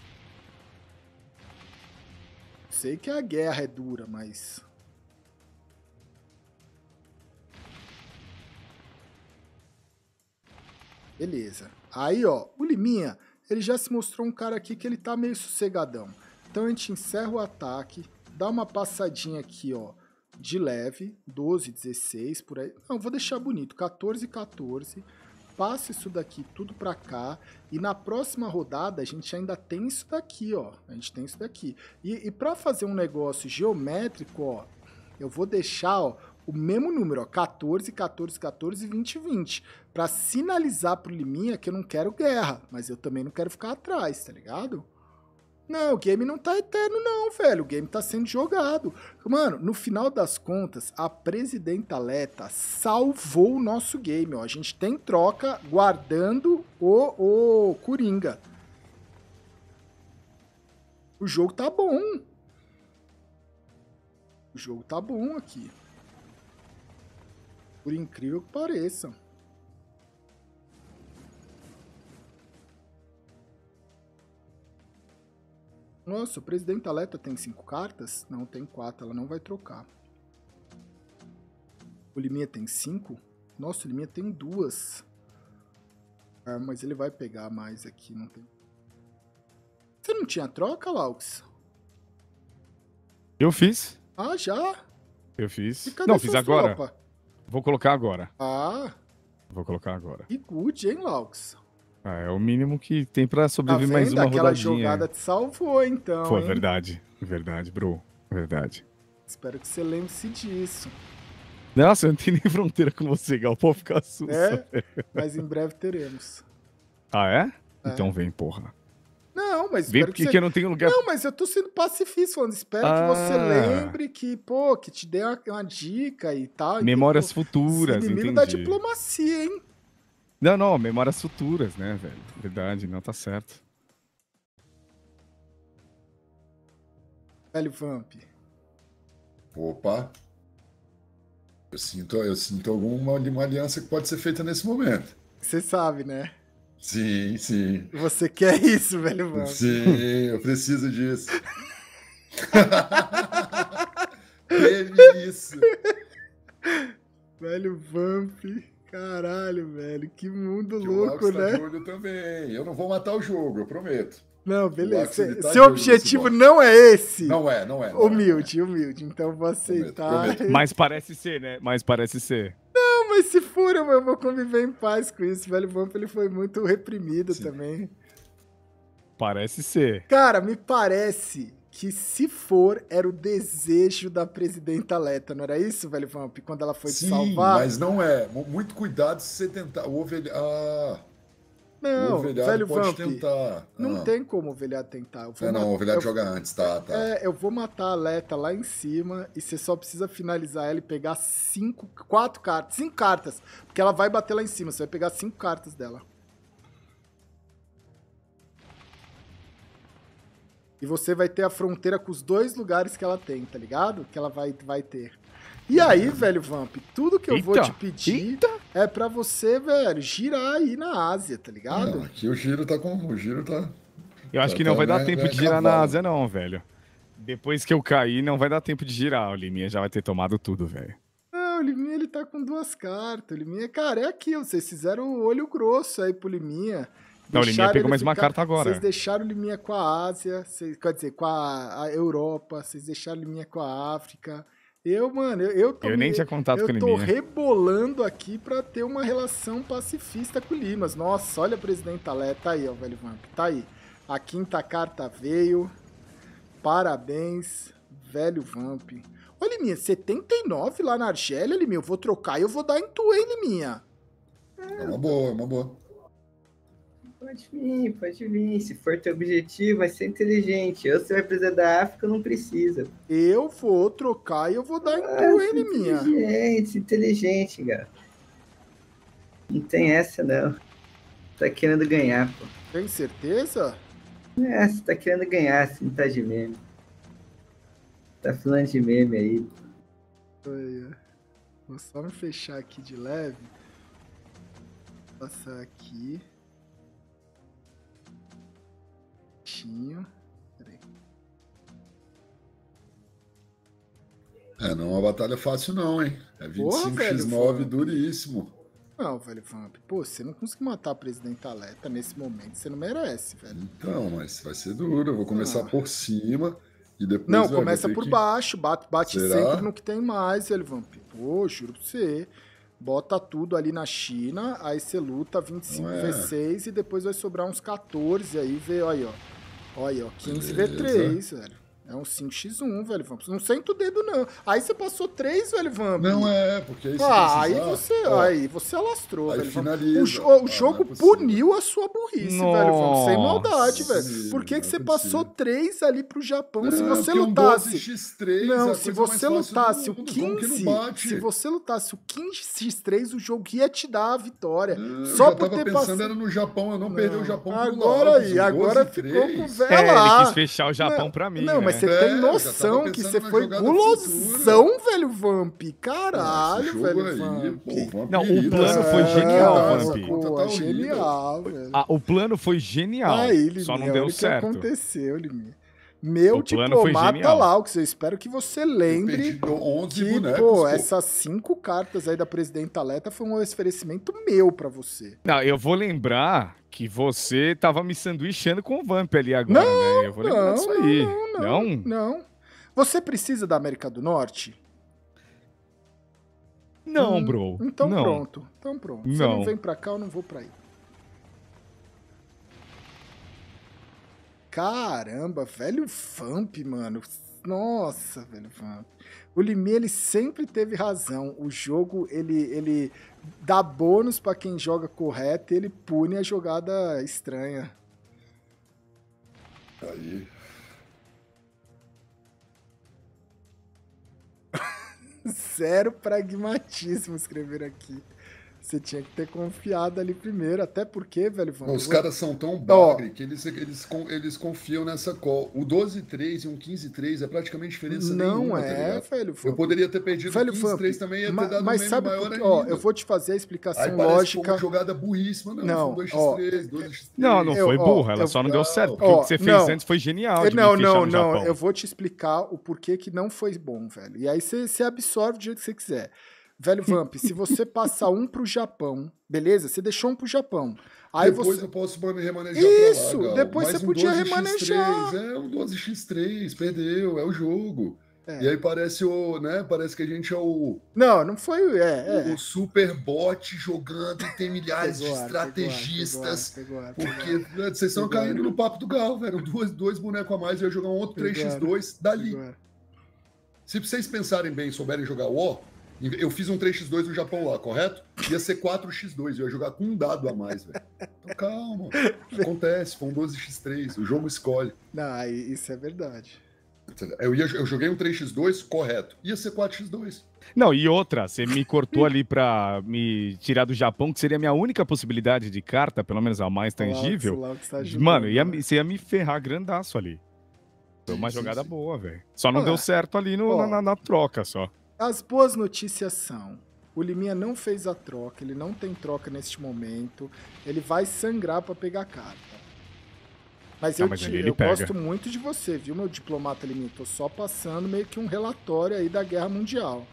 Sei que a guerra é dura, mas... Beleza. Aí, ó, o Liminha, ele já se mostrou um cara aqui que ele tá meio sossegadão. Então a gente encerra o ataque, dá uma passadinha aqui, ó, de leve, doze, dezesseis, por aí. Não, vou deixar bonito, quatorze, quatorze. Passa isso daqui tudo pra cá. E na próxima rodada a gente ainda tem isso daqui, ó. A gente tem isso daqui. E, e pra fazer um negócio geométrico, ó, eu vou deixar, ó, o mesmo número, ó, quatorze, quatorze, quatorze, vinte, vinte. Pra sinalizar pro Liminha que eu não quero guerra, mas eu também não quero ficar atrás, tá ligado? Não, o game não tá eterno não, velho. O game tá sendo jogado. Mano, no final das contas, a Presidenta Leta salvou o nosso game, ó. A gente tem troca guardando o, o Coringa. O jogo tá bom. O jogo tá bom aqui. Por incrível que pareça. Nossa, o presidente Aleta tem cinco cartas? Não, tem quatro, ela não vai trocar. O Liminha tem cinco? Nossa, o Liminha tem duas. Ah, mas ele vai pegar mais aqui, não tem. Você não tinha troca, Laux? Eu fiz. Ah, já? Eu fiz. E cadê Não, fiz suas agora. tropas? Vou colocar agora. Ah, Vou colocar agora. que good, hein, Laux? Ah, é o mínimo que tem pra Tá sobreviver vendo? mais uma Aquela rodadinha. jogada te salvou, então, Pô, hein? verdade. Verdade, bro. Verdade. Espero que você lembre-se disso. Nossa, eu não tenho nem fronteira com você, Gal. Pô, ficar sussa. É, mas em breve teremos. Ah, é? É. Então vem, porra. Não, mas Vem espero porque que que você... eu não tenho lugar. Não, mas eu tô sendo pacifista, falando. Espero que você Ah. lembre que, pô, que te dê uma, uma dica e tal. Memórias entendeu? futuras, Inimigo entendi. da diplomacia, hein? Não, não, memórias futuras, né, velho? Verdade, não tá certo. Velho Vamp. Opa. Eu sinto, eu sinto alguma uma aliança que pode ser feita nesse momento. Você sabe, né? Sim, sim. Você quer isso, velho Vamp. Sim, eu preciso disso. Teve isso. Velho Vamp. Caralho, velho. Que mundo Que o louco, Laux tá né? de olho também. Eu não vou matar o jogo, eu prometo. Não, Laux, beleza. ele tá Seu de olho nesse objetivo boss. não é esse. Não é, não é. Não é, Humilde, humilde. Então vou aceitar. prometo. Mas parece ser, né? Mas parece ser. Não, mas se for, eu eu vou conviver em paz com isso. Velho Vamp, ele foi muito reprimido Sim. também. Parece ser. Cara, me parece que se for, era o desejo da presidenta Leta, não era isso, velho Vamp? Quando ela foi te Sim, salvar? mas não é. Mu- Muito cuidado se você tentar. O ovelha... Ah, o Não, ovelhado velho pode Vamp, tentar. não Ah. tem como o ovelhado tentar. Eu vou É, não, mat- o ovelhado eu- joga antes, tá, tá. É, eu vou matar a Leta lá em cima e você só precisa finalizar ela e pegar cinco, quatro cartas, cinco cartas, porque ela vai bater lá em cima, você vai pegar cinco cartas dela. E você vai ter a fronteira com os dois lugares que ela tem, tá ligado? Que ela vai, vai ter. E aí, velho Vamp, tudo que eu Eita, vou te pedir eita. é pra você, velho, girar aí na Ásia, tá ligado? Não, aqui o giro tá com. O giro tá. Eu acho tá- que não tá- vai dar é- tempo é de girar na cavalo. Ásia, não, velho. Depois que eu cair, não vai dar tempo de girar. O Liminha já vai ter tomado tudo, velho. Não, o Liminha, ele tá com duas cartas. O Liminha, cara, é aquilo. Vocês fizeram o olho grosso aí pro Liminha. Não, o Liminha Deixaram pegou ele mais uma ficar- carta agora. Vocês deixaram o Liminha com a Ásia, vocês- quer dizer, com a, a Europa, vocês deixaram o Liminha com a África. Eu, mano, eu, eu tô... Eu nem me- tinha contato eu com o tô Liminha. rebolando aqui pra ter uma relação pacifista com o Limas. Nossa, olha a presidenta Lé, tá aí, ó, velho Vamp, tá aí. A quinta carta veio. Parabéns, velho Vamp. Ô, Liminha, setenta e nove lá na Argélia, Liminha, eu vou trocar e eu vou dar em tu, hein, Liminha? É uma boa, é uma boa. Pode vir, pode vir. Se for teu objetivo, vai ser inteligente. Ou você vai precisar da África ou não precisa. Eu vou trocar e eu vou dar em Ah, tu, hein, Liminha? inteligente, inteligente, cara. Não tem essa, não. Tá querendo ganhar, pô. Tem certeza? É, você tá querendo ganhar, você não tá de meme. Tá falando de meme aí. Aí, ó. Vou só me fechar aqui de leve. Passar aqui. Tinho. Peraí. É, não é uma batalha fácil, não, hein? É vinte e cinco velho, por nove foi. duríssimo. Não, velho Vamp. Pô, você não conseguiu matar a presidenta Aleta nesse momento. Você não merece, velho. Então, mas vai ser duro. Eu vou começar Ah. por cima e depois. Não, velho, começa vou ter por que- baixo. Bate, bate Será? sempre no que tem mais, velho Vamp. Pô, juro pra você. Bota tudo ali na China, aí você luta vinte e cinco Não é. vezes seis e depois vai sobrar uns quatorze aí, vê, olha aí, ó. Olha aí, ó, quinze vezes Beleza. três, velho. É um cinco por um, velho Vamp. Não senta o dedo, não. Aí você passou três, velho Vamp. Não é, porque aí se Ah, aí precisar, você, ó, aí você alastrou, aí velho Vamp. finaliza. O, jo- Ah, o não jogo é possível. puniu a sua burrice, velho Vamp. Sem maldade, Nossa, velho. Por que, não que é você possível. passou três ali pro Japão? se É, você porque um lutasse... doze por três é Não, a se coisa você mais fácil do lutasse o mundo, como que não quinze, bate? se você lutasse o quinze por três, o jogo ia te dar a vitória. Eu Só já por tava ter pensando passado... era no Japão, eu não, perder o Japão pro Agora Laos, aí, um agora doze ficou com o três. velho É, ele lá. quis fechar o Japão Não, pra mim, Não, mas né? você É, tem eu já tava noção que pensando você na foi jogada gulosão, velho Vamp. Esse Caralho, jogo velho aí, Vamp. pô, vampiro, Não, o plano essa foi conta genial, tá- Vamp. essa Pô, conta tá horrível. genial, velho. Ah, o plano foi genial, Aí, só não Liminha, deu olha o que certo. aconteceu, Liminha. Meu O plano foi diplomata genial. Laux, eu espero que você Eu lembre perdi onze que, bonecos, pô, pô. essas cinco cartas aí da presidenta Leta foi um oferecimento meu pra você. Não, eu vou lembrar que você tava me sanduichando com o Vamp ali agora, né? Eu vou lembrar Não, disso aí. não, não, não. Você precisa da América do Norte? Não, Hum, bro. Então não. pronto, então pronto. Você Não. não vem pra cá, eu não vou pra aí. Caramba, velho Vamp, mano. Nossa, velho Vamp. O Liminha, ele sempre teve razão. O jogo, ele, ele dá bônus pra quem joga correto e ele pune a jogada estranha. Aí. Zero pragmatismo, escrever aqui. Você tinha que ter confiado ali primeiro, até porque, velho, Vamp. Os eu vou- caras são tão bagre que eles, eles, con- eles confiam nessa call. O doze três e um quinze três é praticamente diferença Não nenhuma, tá é, ligado? velho. Eu Vamp. poderia ter perdido Velho o quinze três Vamp, também, ia ter ma- dado mas um meme sabe maior por quê? ainda. Ó, eu vou te fazer a Aí explicação parece que foi lógica. uma jogada burríssima. Não, Não, foi um ó, dois x três, dois x três. Não, não Eu- foi ó, burra, ela eu- só não deu certo. Porque ó, o que você fez não. antes foi genial de não, me fechar não, no não. Japão. Eu vou te explicar o porquê que não foi bom, velho. E aí você, você absorve do jeito que você quiser. Velho Vamp, se você passa um pro Japão, beleza? Você deixou um pro Japão. Aí Depois você. eu posso remanejar Isso, pra lá, Gal. depois Mais você um podia doze x remanejar. três, É, um doze x três, perdeu, é o jogo. É. E aí parece o, né, parece que a gente é o, Não, não foi. É, é. o super bot jogando e tem milhares de Pegou ar, estrategistas. pegou ar, pegou ar, pegou ar. Porque né, vocês estão Pegou ar. caindo no papo do Gal, velho. Dois, dois bonecos a mais, eu ia jogar um outro três x dois dali. Pegou ar. Se vocês pensarem bem e souberem jogar War, eu fiz um três x dois no Japão lá, correto? Ia ser quatro x dois, eu ia jogar com um dado a mais, velho. Então calma, acontece, foi um doze x três, o jogo escolhe. Não, aí isso é verdade. Eu, ia, eu joguei um três x dois, correto. Ia ser quatro x dois. Não, e outra, você me cortou ali pra me tirar do Japão, que seria a minha única possibilidade de carta, pelo menos a mais tangível. Lá, lá que você tá ajudando, Mano, ia, né? me- você ia me ferrar grandaço ali. foi uma Sim, jogada sim. boa, velho. Só não Ó, deu certo ali no, ó. na, na- na troca, só. As boas notícias são: o Liminha não fez a troca, ele não tem troca neste momento, ele vai sangrar pra pegar a carta. Mas Ah, eu, mas te- ali ele eu pega. gosto muito de você, viu, meu diplomata Liminha? Tô só passando meio que um relatório aí da Guerra Mundial.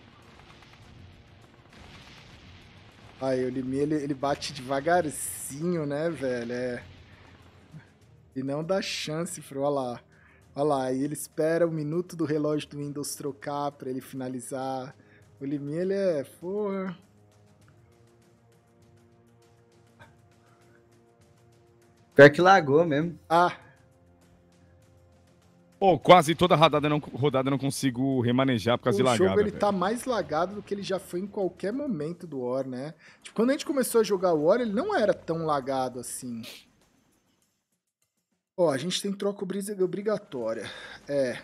Aí, o Liminha, ele, ele bate devagarzinho, né, velho? É. E não dá chance, Fro. Olha lá. Olha lá, aí ele espera o minuto do relógio do Windows trocar pra ele finalizar. O Liminha, ele é... Porra. Pior que lagou mesmo. Ah, Pô, quase toda rodada não, rodada eu não consigo remanejar por causa o de lagada, jogo ele velho. tá mais lagado do que ele já foi em qualquer momento do War, né? Tipo, quando a gente começou a jogar o War, ele não era tão lagado assim. Ó, a gente tem troca obri- obrigatória. É.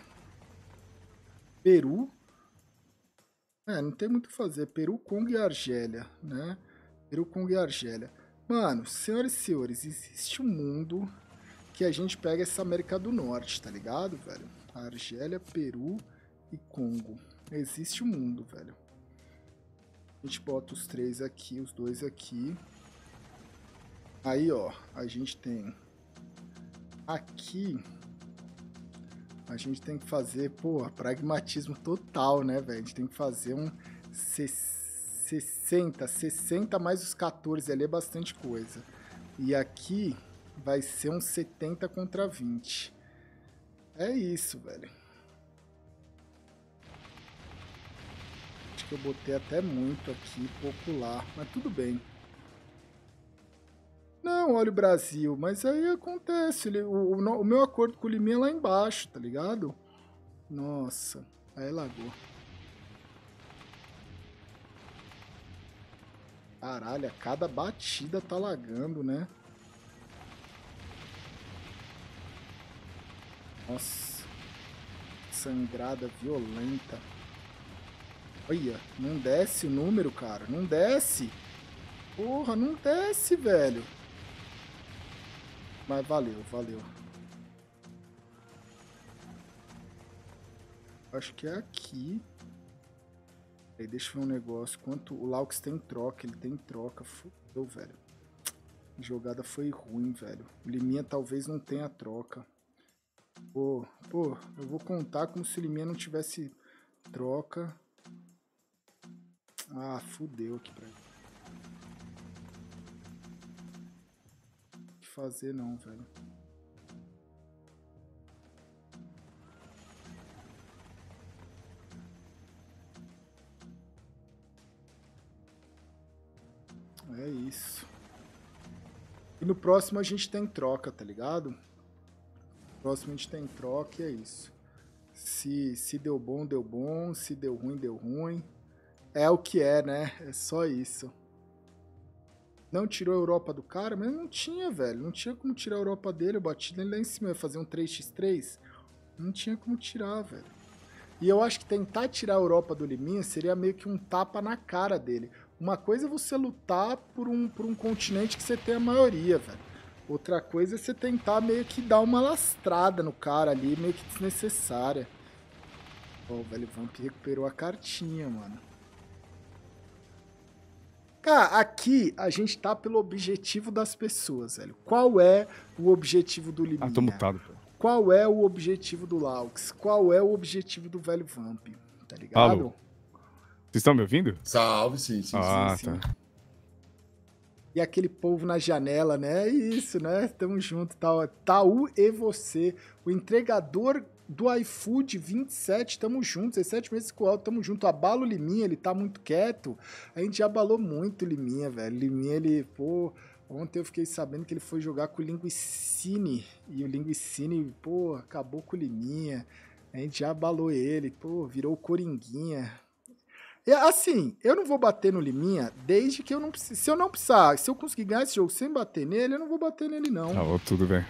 Peru. É, não tem muito o que fazer. Peru, Congo e Argélia, né? Peru, Congo e Argélia. Mano, senhoras e senhores, existe um mundo que a gente pega essa América do Norte, tá ligado, velho? Argélia, Peru e Congo. Existe um mundo, velho. A gente bota os três aqui, os dois aqui. Aí, ó, a gente tem... Aqui... A gente tem que fazer, pô, pragmatismo total, né, velho? A gente tem que fazer um sessenta, sessenta mais os quatorze ali é bastante coisa. E aqui vai ser um setenta contra vinte. É isso, velho. Acho que eu botei até muito aqui, popular, mas tudo bem. Não, olha o Brasil, mas aí acontece, ele, o, o, o meu acordo com o Liminha é lá embaixo, tá ligado? Nossa, aí lagou. Caralho, a cada batida tá lagando, né? Nossa, sangrada violenta. Olha, não desce o número, cara, não desce. Porra, não desce, velho. Mas valeu, valeu. Acho que é aqui. Aí, deixa eu ver um negócio. Quanto o Laux tem troca, ele tem troca. Fudeu, velho. A jogada foi ruim, velho. O Liminha talvez não tenha troca. Pô, pô, eu vou contar como se o Liminha não tivesse troca. Ah, fudeu aqui pra ele. Fazer não, velho. É isso. E no próximo a gente tem troca, tá ligado? No próximo a gente tem troca e é isso. Se, se deu bom, deu bom. Se deu ruim, deu ruim. É o que é, né? É só isso. Não tirou a Europa do cara, mas não tinha, velho. Não tinha como tirar a Europa dele. Eu bati nele lá em cima. Eu ia fazer um três por três. Não tinha como tirar, velho. E eu acho que tentar tirar a Europa do Liminha seria meio que um tapa na cara dele. Uma coisa é você lutar por um, por um continente que você tem a maioria, velho. Outra coisa é você tentar meio que dar uma lastrada no cara ali, meio que desnecessária. Ó, o velho Vamp recuperou a cartinha, mano. Cara, aqui a gente tá pelo objetivo das pessoas, velho. Qual é o objetivo do Liminha? Ah, tô mutado, pô. Qual é o objetivo do Laux? Qual é o objetivo do velho Vamp? Tá ligado? Alô? Vocês estão me ouvindo? Salve, sim, sim, Ah, sim. sim. tá. E aquele povo na janela, né? É isso, né? Tamo junto, tal. Taú e você. O entregador do iFood vinte e sete, tamo junto. dezessete meses com o Alto, tamo junto. Abala o Liminha, ele tá muito quieto. A gente já abalou muito o Liminha, velho. Liminha, ele, pô... Ontem eu fiquei sabendo que ele foi jogar com o Linguicine. E o Linguicine, pô, acabou com o Liminha. A gente já abalou ele, pô, virou o Coringuinha. E, assim, eu não vou bater no Liminha desde que eu não precise. Se eu não precisar, se eu conseguir ganhar esse jogo sem bater nele, eu não vou bater nele, não. Tá, ó, tudo bem.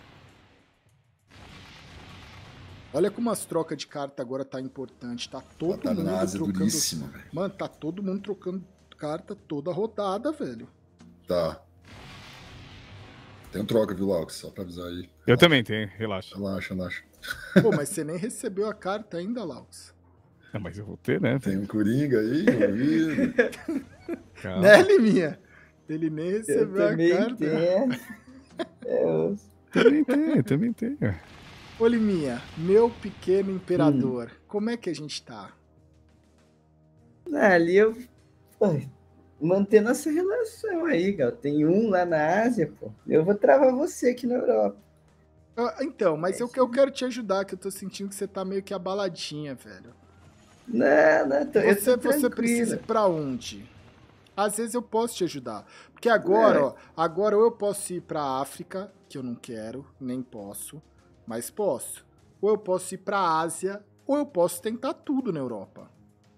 Olha como as trocas de carta agora tá importante. Tá todo Batalha mundo na asa trocando. duríssima, velho. Mano, tá todo mundo trocando carta toda rodada, velho. Tá. Tem troca, viu, Laux? Só pra avisar aí. Eu relaxa. Também tenho, relaxa. Relaxa, relaxa. Pô, mas você nem recebeu a carta ainda, Laux. Não, mas eu vou ter, né? Tem um Coringa aí, ouvido. Né, Liminha? Ele nem recebeu eu a carta. Tenho. Eu... Também tenho, também tenho. Ô, Liminha, meu pequeno imperador, hum. como é que a gente tá? Ah, ali eu... Pô, mantendo essa relação aí, Gal. Tem um lá na Ásia, pô. Eu vou travar você aqui na Europa. Ah, então, mas é eu, eu quero te ajudar, que eu tô sentindo que você tá meio que abaladinha, velho. Não, não, tô, você, eu tô você precisa ir pra onde? Às vezes eu posso te ajudar. Porque agora, é. ó, agora ou eu posso ir pra África, que eu não quero, nem posso, mas posso. Ou eu posso ir pra Ásia, ou eu posso tentar tudo na Europa.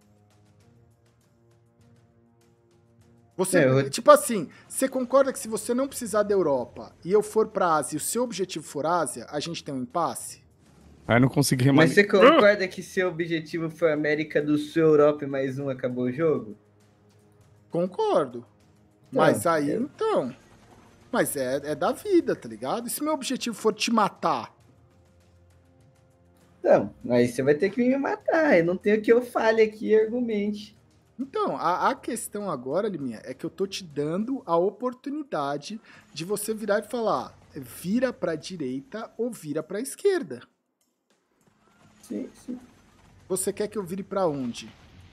Você, é, eu... Tipo assim, você concorda que se você não precisar da Europa e eu for pra Ásia e o seu objetivo for Ásia, a gente tem um impasse? Aí eu não consegui remar. Mas você concorda que seu objetivo foi América do Sul, Europa e mais um, acabou o jogo? Concordo. Então, mas aí, eu... então... Mas é, é da vida, tá ligado? E se meu objetivo for te matar? Então, aí você vai ter que me matar. Eu não tenho que eu fale aqui e argumente. Então, a, a questão agora, Liminha, é que eu tô te dando a oportunidade de você virar e falar, vira pra direita ou vira pra esquerda. Sim, sim. Você quer que eu vire pra onde?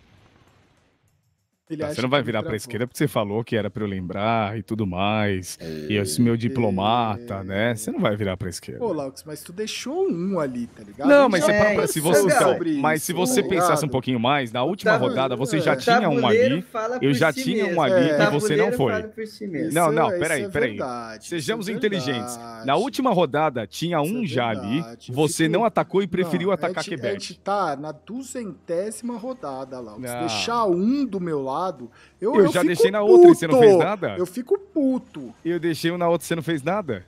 Ele tá, você não vai virar pra esquerda porque você falou que era pra eu lembrar e tudo mais. E, e esse meu diplomata, e... né? Você não vai virar pra esquerda. Pô, Laux, mas tu deixou um ali, tá ligado? Não, mas, é, você, se você, então, mas se você tá pensasse um pouquinho mais, na última tabu... rodada você já é. tinha um ali, eu já si tinha mesmo. um ali é. e você não foi. Si não, não, peraí, peraí. É Sejamos inteligentes. Na última rodada tinha um isso já é ali, você fico... não atacou e preferiu não, atacar a Quebec. A gente tá na duzentésima rodada, Laux. Deixar um do meu lado... Eu, eu, eu já deixei na puto. outra e você não fez nada? Eu fico puto. Eu deixei um na outra e você não fez nada?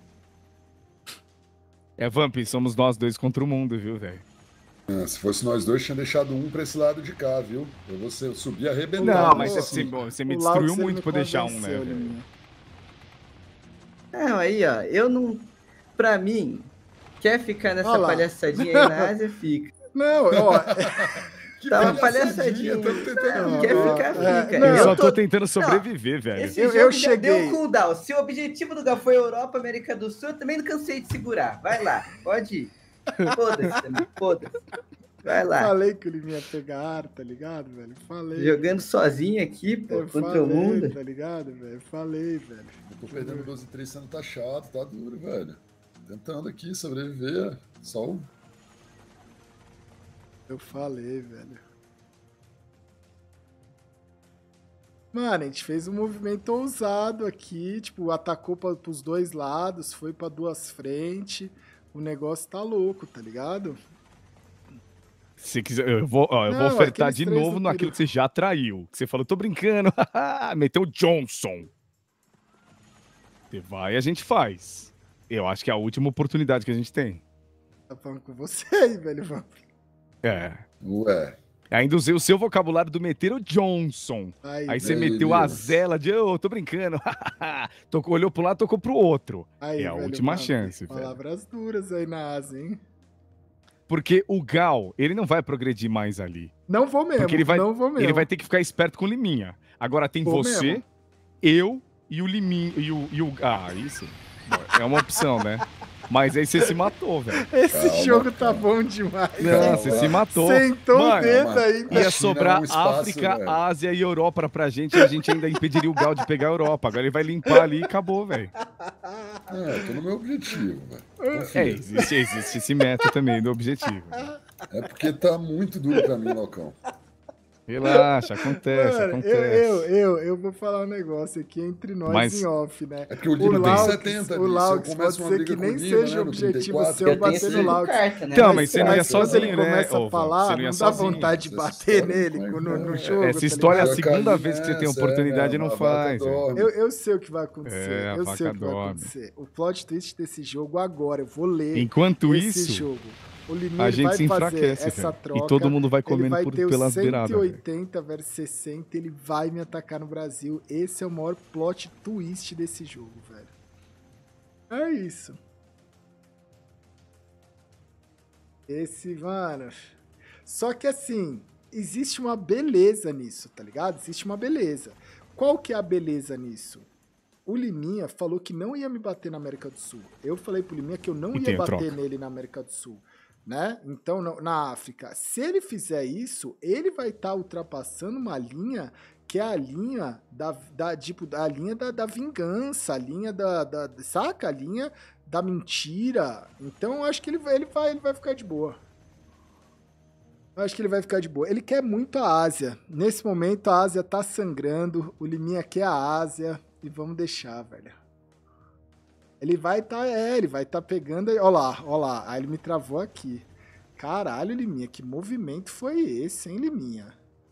É, Vamp, somos nós dois contra o mundo, viu, velho? Ah, se fosse nós dois, tinha deixado um pra esse lado de cá, viu? Eu vou ser, subir arrebentando. Não, mas assim, você, você me destruiu muito por deixar um, né, velho? Não, aí, ó, eu não... Pra mim, quer ficar nessa palhaçadinha aí na Ásia, fica. Não, ó... Que tá uma palhaçadinha, palhaçadinha. Tentando... Quer ficar, fica. É, não, eu só tô, tô tentando sobreviver, não, velho. Esse eu, eu cheguei. Deu cooldown. Se o objetivo do Gal foi Europa, América do Sul, eu também não cansei de segurar. Vai lá, pode ir. Foda-se também, foda-se. Vai lá. Falei que ele ia pegar, tá ligado, velho? Falei. Jogando sozinho aqui, pô, eu contra falei, o mundo. Tá ligado, velho? Falei, velho. Eu tô perdendo doze a três sendo tá chato, tá duro, velho. Tentando aqui sobreviver, só o... Eu falei, velho. Mano, a gente fez um movimento ousado aqui, tipo, atacou pra, pros dois lados, foi pra duas frentes. O negócio tá louco, tá ligado? Se quiser, eu vou, ó, eu Não, vou ofertar de novo naquilo que você já traiu. Que você falou, tô brincando, meteu o Johnson. Você vai e a gente faz. Eu acho que é a última oportunidade que a gente tem. Tá falando com você aí, velho, Vamp. É. Ué. Ainda usei o seu vocabulário do meter o Johnson. Ai, aí você meteu Deus. a zela de, ô, oh, tô brincando. tocou, olhou pro lado, tocou pro outro. Aí, é a velho, última mano, chance, velho. Palavras duras aí na asa, hein? Porque o Gal, ele não vai progredir mais ali. Não vou mesmo, Porque ele vai, não vou mesmo. Ele vai ter que ficar esperto com o Liminha. Agora tem vou você, mesmo. eu e o Liminha. E o, e o, ah, isso. É uma opção, né? Mas aí você se matou, velho. Esse calma, jogo tá bom demais. Não, você se matou. Sentou Mano, o dedo aí. Ia sobrar um espaço, África, velho. Ásia e Europa pra gente e a gente ainda impediria o Gal de pegar a Europa. Agora ele vai limpar ali e acabou, velho. É, tô no meu objetivo, velho. É, existe, existe esse método também do objetivo. É porque tá muito duro pra mim, Locão. Relaxa, acontece, Mano, acontece. Eu, eu, eu, eu vou falar um negócio aqui entre nós Mas... em off, né? É porque o Lima tem setenta, o Laux pode ser que nem seja o objetivo seu bater no Laux. Né? Então, mas você não ia sozinho, né? Começa a falar, não dá vontade de bater nele no jogo. Essa história é a segunda vez que você tem oportunidade e não faz. Eu, eu sei o que vai acontecer, eu sei o que vai acontecer. O plot twist desse jogo agora, eu vou ler Enquanto esse isso, jogo. O Limir a gente vai se enfraquece, essa velho. troca, E todo mundo vai comendo vai por, ter pelas beiradas. cento e oitenta versus sessenta, ele vai me atacar no Brasil. Esse é o maior plot twist desse jogo, velho. É isso. Esse, mano... Só que assim, existe uma beleza nisso, tá ligado? Existe uma beleza. Qual que é a beleza nisso? O Liminha falou que não ia me bater na América do Sul. Eu falei pro Liminha que eu não E ia tem a bater troca. nele na América do Sul, né? Então, no- na África, se ele fizer isso, ele vai estar ultrapassando uma linha que é a linha da, da tipo, a linha da, da vingança, a linha da, da, saca? A linha da mentira. Então, eu acho que ele vai, ele vai, ele vai ficar de boa. Eu acho que ele vai ficar de boa. Ele quer muito a Ásia. Nesse momento, a Ásia tá sangrando. O Liminha quer a Ásia. E vamos deixar, velho. Ele vai tá... É, ele vai tá pegando... Aí, ó lá, ó lá. Aí ele me travou aqui. Caralho, Liminha. Que movimento foi esse, hein, Liminha?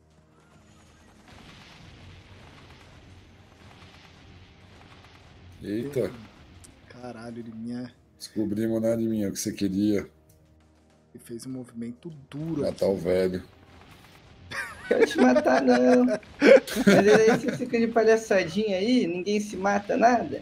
Eita, Caralho, Liminha. descobrimos nada de mim, o que você queria. Ele fez um movimento duro Matar o velho. Quero te matar, não. Mas aí você fica de palhaçadinha aí, ninguém se mata nada.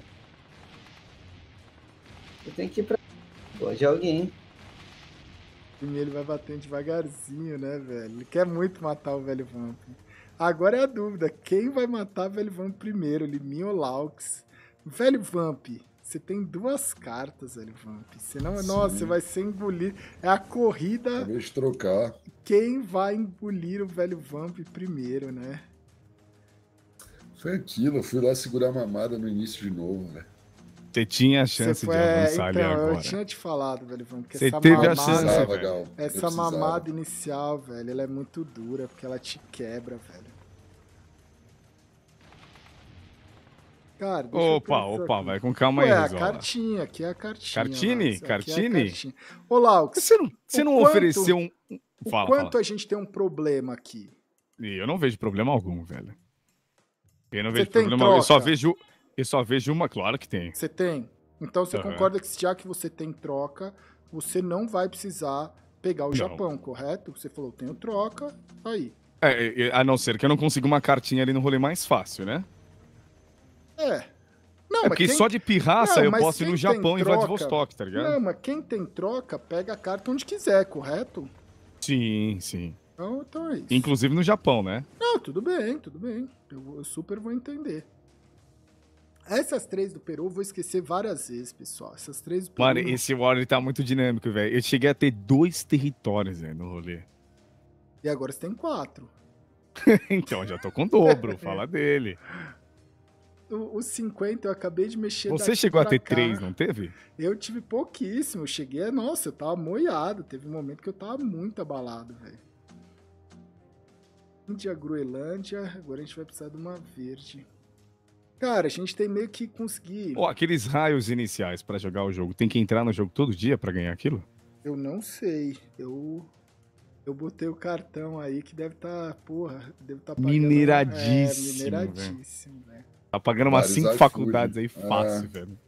Eu tenho que ir pra... Pô, de alguém. Liminha, ele vai batendo devagarzinho, né, velho? Ele quer muito matar o velho Vamp. Agora é a dúvida. Quem vai matar o velho Vamp primeiro? Liminha ou Laux? Velho Vamp, você tem duas cartas, velho Vamp. Você não, Sim. nossa, você vai ser engolido. É a corrida. Talvez de trocar. Quem vai engolir o velho Vamp primeiro, né? Foi aquilo, eu fui lá segurar a mamada no início de novo, velho. Você tinha a Você chance foi, de é, avançar então, ali agora. eu tinha te falado, velho Vamp, que Você essa teve a mamada, chance, Precisava, velho. Gal. Eu essa precisava. mamada inicial, velho, ela é muito dura, porque ela te quebra, velho. Cara, deixa eu Opa, pensar opa, aqui. vai com calma Ué, aí, a Rizola. cartinha, aqui é a cartinha. Cartini? Laux, aqui é a Cartini? cartinha. Ô, Laux, Você não, você O não quanto- ofereceu um... o Fala, quanto fala. a gente tem um problema aqui? E Eu não vejo problema algum, velho. Eu não Você vejo tem problema algum. Eu só troca? vejo... Eu só vejo uma... Claro que tem. Você tem? Então você Aham. concorda que já que você tem troca, você não vai precisar pegar o Não. Japão, correto? Você falou, tenho troca, aí. É, é, a não ser que eu não consiga uma cartinha ali no rolê mais fácil, né? É. Não, É mas porque quem... só de pirraça Não, eu mas posso ir quem no tem Japão e troca- Vladivostok, tá ligado? Não, mas quem tem troca, pega a carta onde quiser, correto? Sim, sim. Então, então é isso. Inclusive no Japão, né? Não, tudo bem, tudo bem. Eu, eu super vou entender. Essas três do Peru eu vou esquecer várias vezes, pessoal. Essas três do Peru... Mano, não- esse War ele tá muito dinâmico, velho. Eu cheguei a ter dois territórios, velho, no rolê. E agora você tem quatro. Então, já tô com o dobro, fala dele. O- Os cinquenta eu acabei de mexer Você daqui chegou a pra ter cá. três, não teve? Eu tive pouquíssimo. Eu cheguei, a- nossa, eu tava moiado. Teve um momento que eu tava muito abalado, velho. Índia, Groenlândia. Agora a gente vai precisar de uma verde. Cara, a gente tem meio que conseguir. Ó, aqueles raios iniciais pra jogar o jogo, tem que entrar no jogo todo dia pra ganhar aquilo? Eu não sei. Eu. Eu botei o cartão aí que deve estar, porra, deve estar pagando... Mineradíssimo, É, mineradíssimo, velho. Tá pagando umas Vários cinco iFood. faculdades aí fácil, É. velho.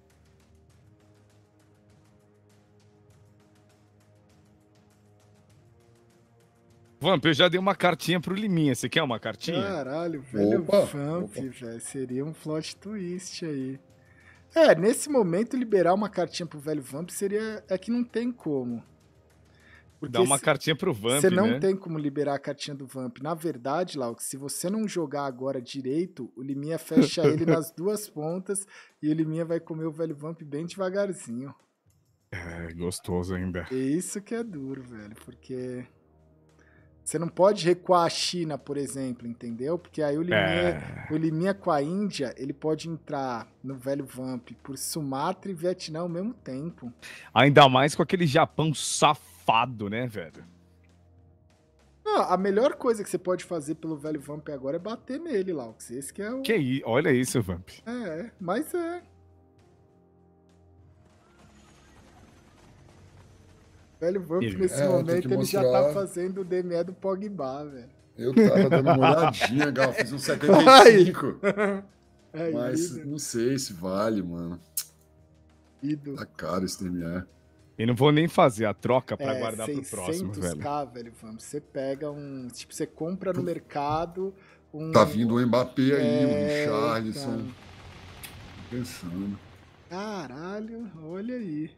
Vamp, eu já dei uma cartinha pro Liminha. Você quer uma cartinha? Caralho, velho Opa, Vamp, opa. velho. Seria um plot twist aí. É, nesse momento, liberar uma cartinha pro velho Vamp seria... É que não tem como. Porque Dá uma se- cartinha pro Vamp, Você não né? tem como liberar a cartinha do Vamp. Na verdade, Lau, se você não jogar agora direito, o Liminha fecha ele nas duas pontas e o Liminha vai comer o velho Vamp bem devagarzinho. É, gostoso ainda. E isso que é duro, velho, porque... Você não pode recuar a China, por exemplo, entendeu? Porque aí o Liminha, É. o Liminha com a Índia, ele pode entrar no velho Vamp por Sumatra e Vietnã ao mesmo tempo. Ainda mais com aquele Japão safado, né, velho? Ah, a melhor coisa que você pode fazer pelo velho Vamp agora é bater nele, Laux. Esse que é o... Que isso? Olha isso, Vamp. É, mas é. Velho Vamp, Ele- nesse É, tem momento, que ele já tá mostrar- fazendo o D M E do Pogba, velho. Eu tava dando uma olhadinha, Gal, fiz um setenta e cinco. É, Mas ídolo, não sei se vale, mano. ídolo. Tá caro esse D M E. Eu não vou nem fazer a troca pra É, guardar pro próximo, velho. seiscentos k, velho, Vamp. Você pega um... Tipo, você compra no mercado um... Tá vindo o Mbappé aí, o É, Richarlison. então. Pensando. Caralho, olha aí.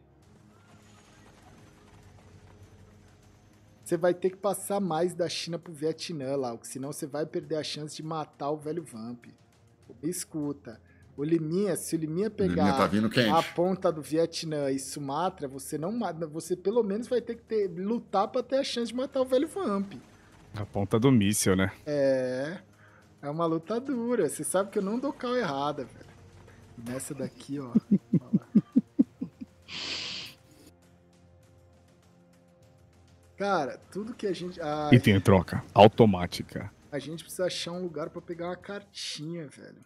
Você vai ter que passar mais da China pro Vietnã lá, senão você vai perder a chance de matar o velho Vamp. Me escuta. O Liminha, se o Liminha pegar tá vindo quente. a ponta do Vietnã e Sumatra, você não mata, você pelo menos vai ter que ter, lutar pra ter a chance de matar o velho Vamp. A ponta do míssil, né? É, é uma luta dura. Você sabe que eu não dou cal errada, velho. Nessa daqui, ó. Ó lá. Cara, tudo que a gente... A, E tem troca automática. a gente precisa achar um lugar pra pegar uma cartinha, velho.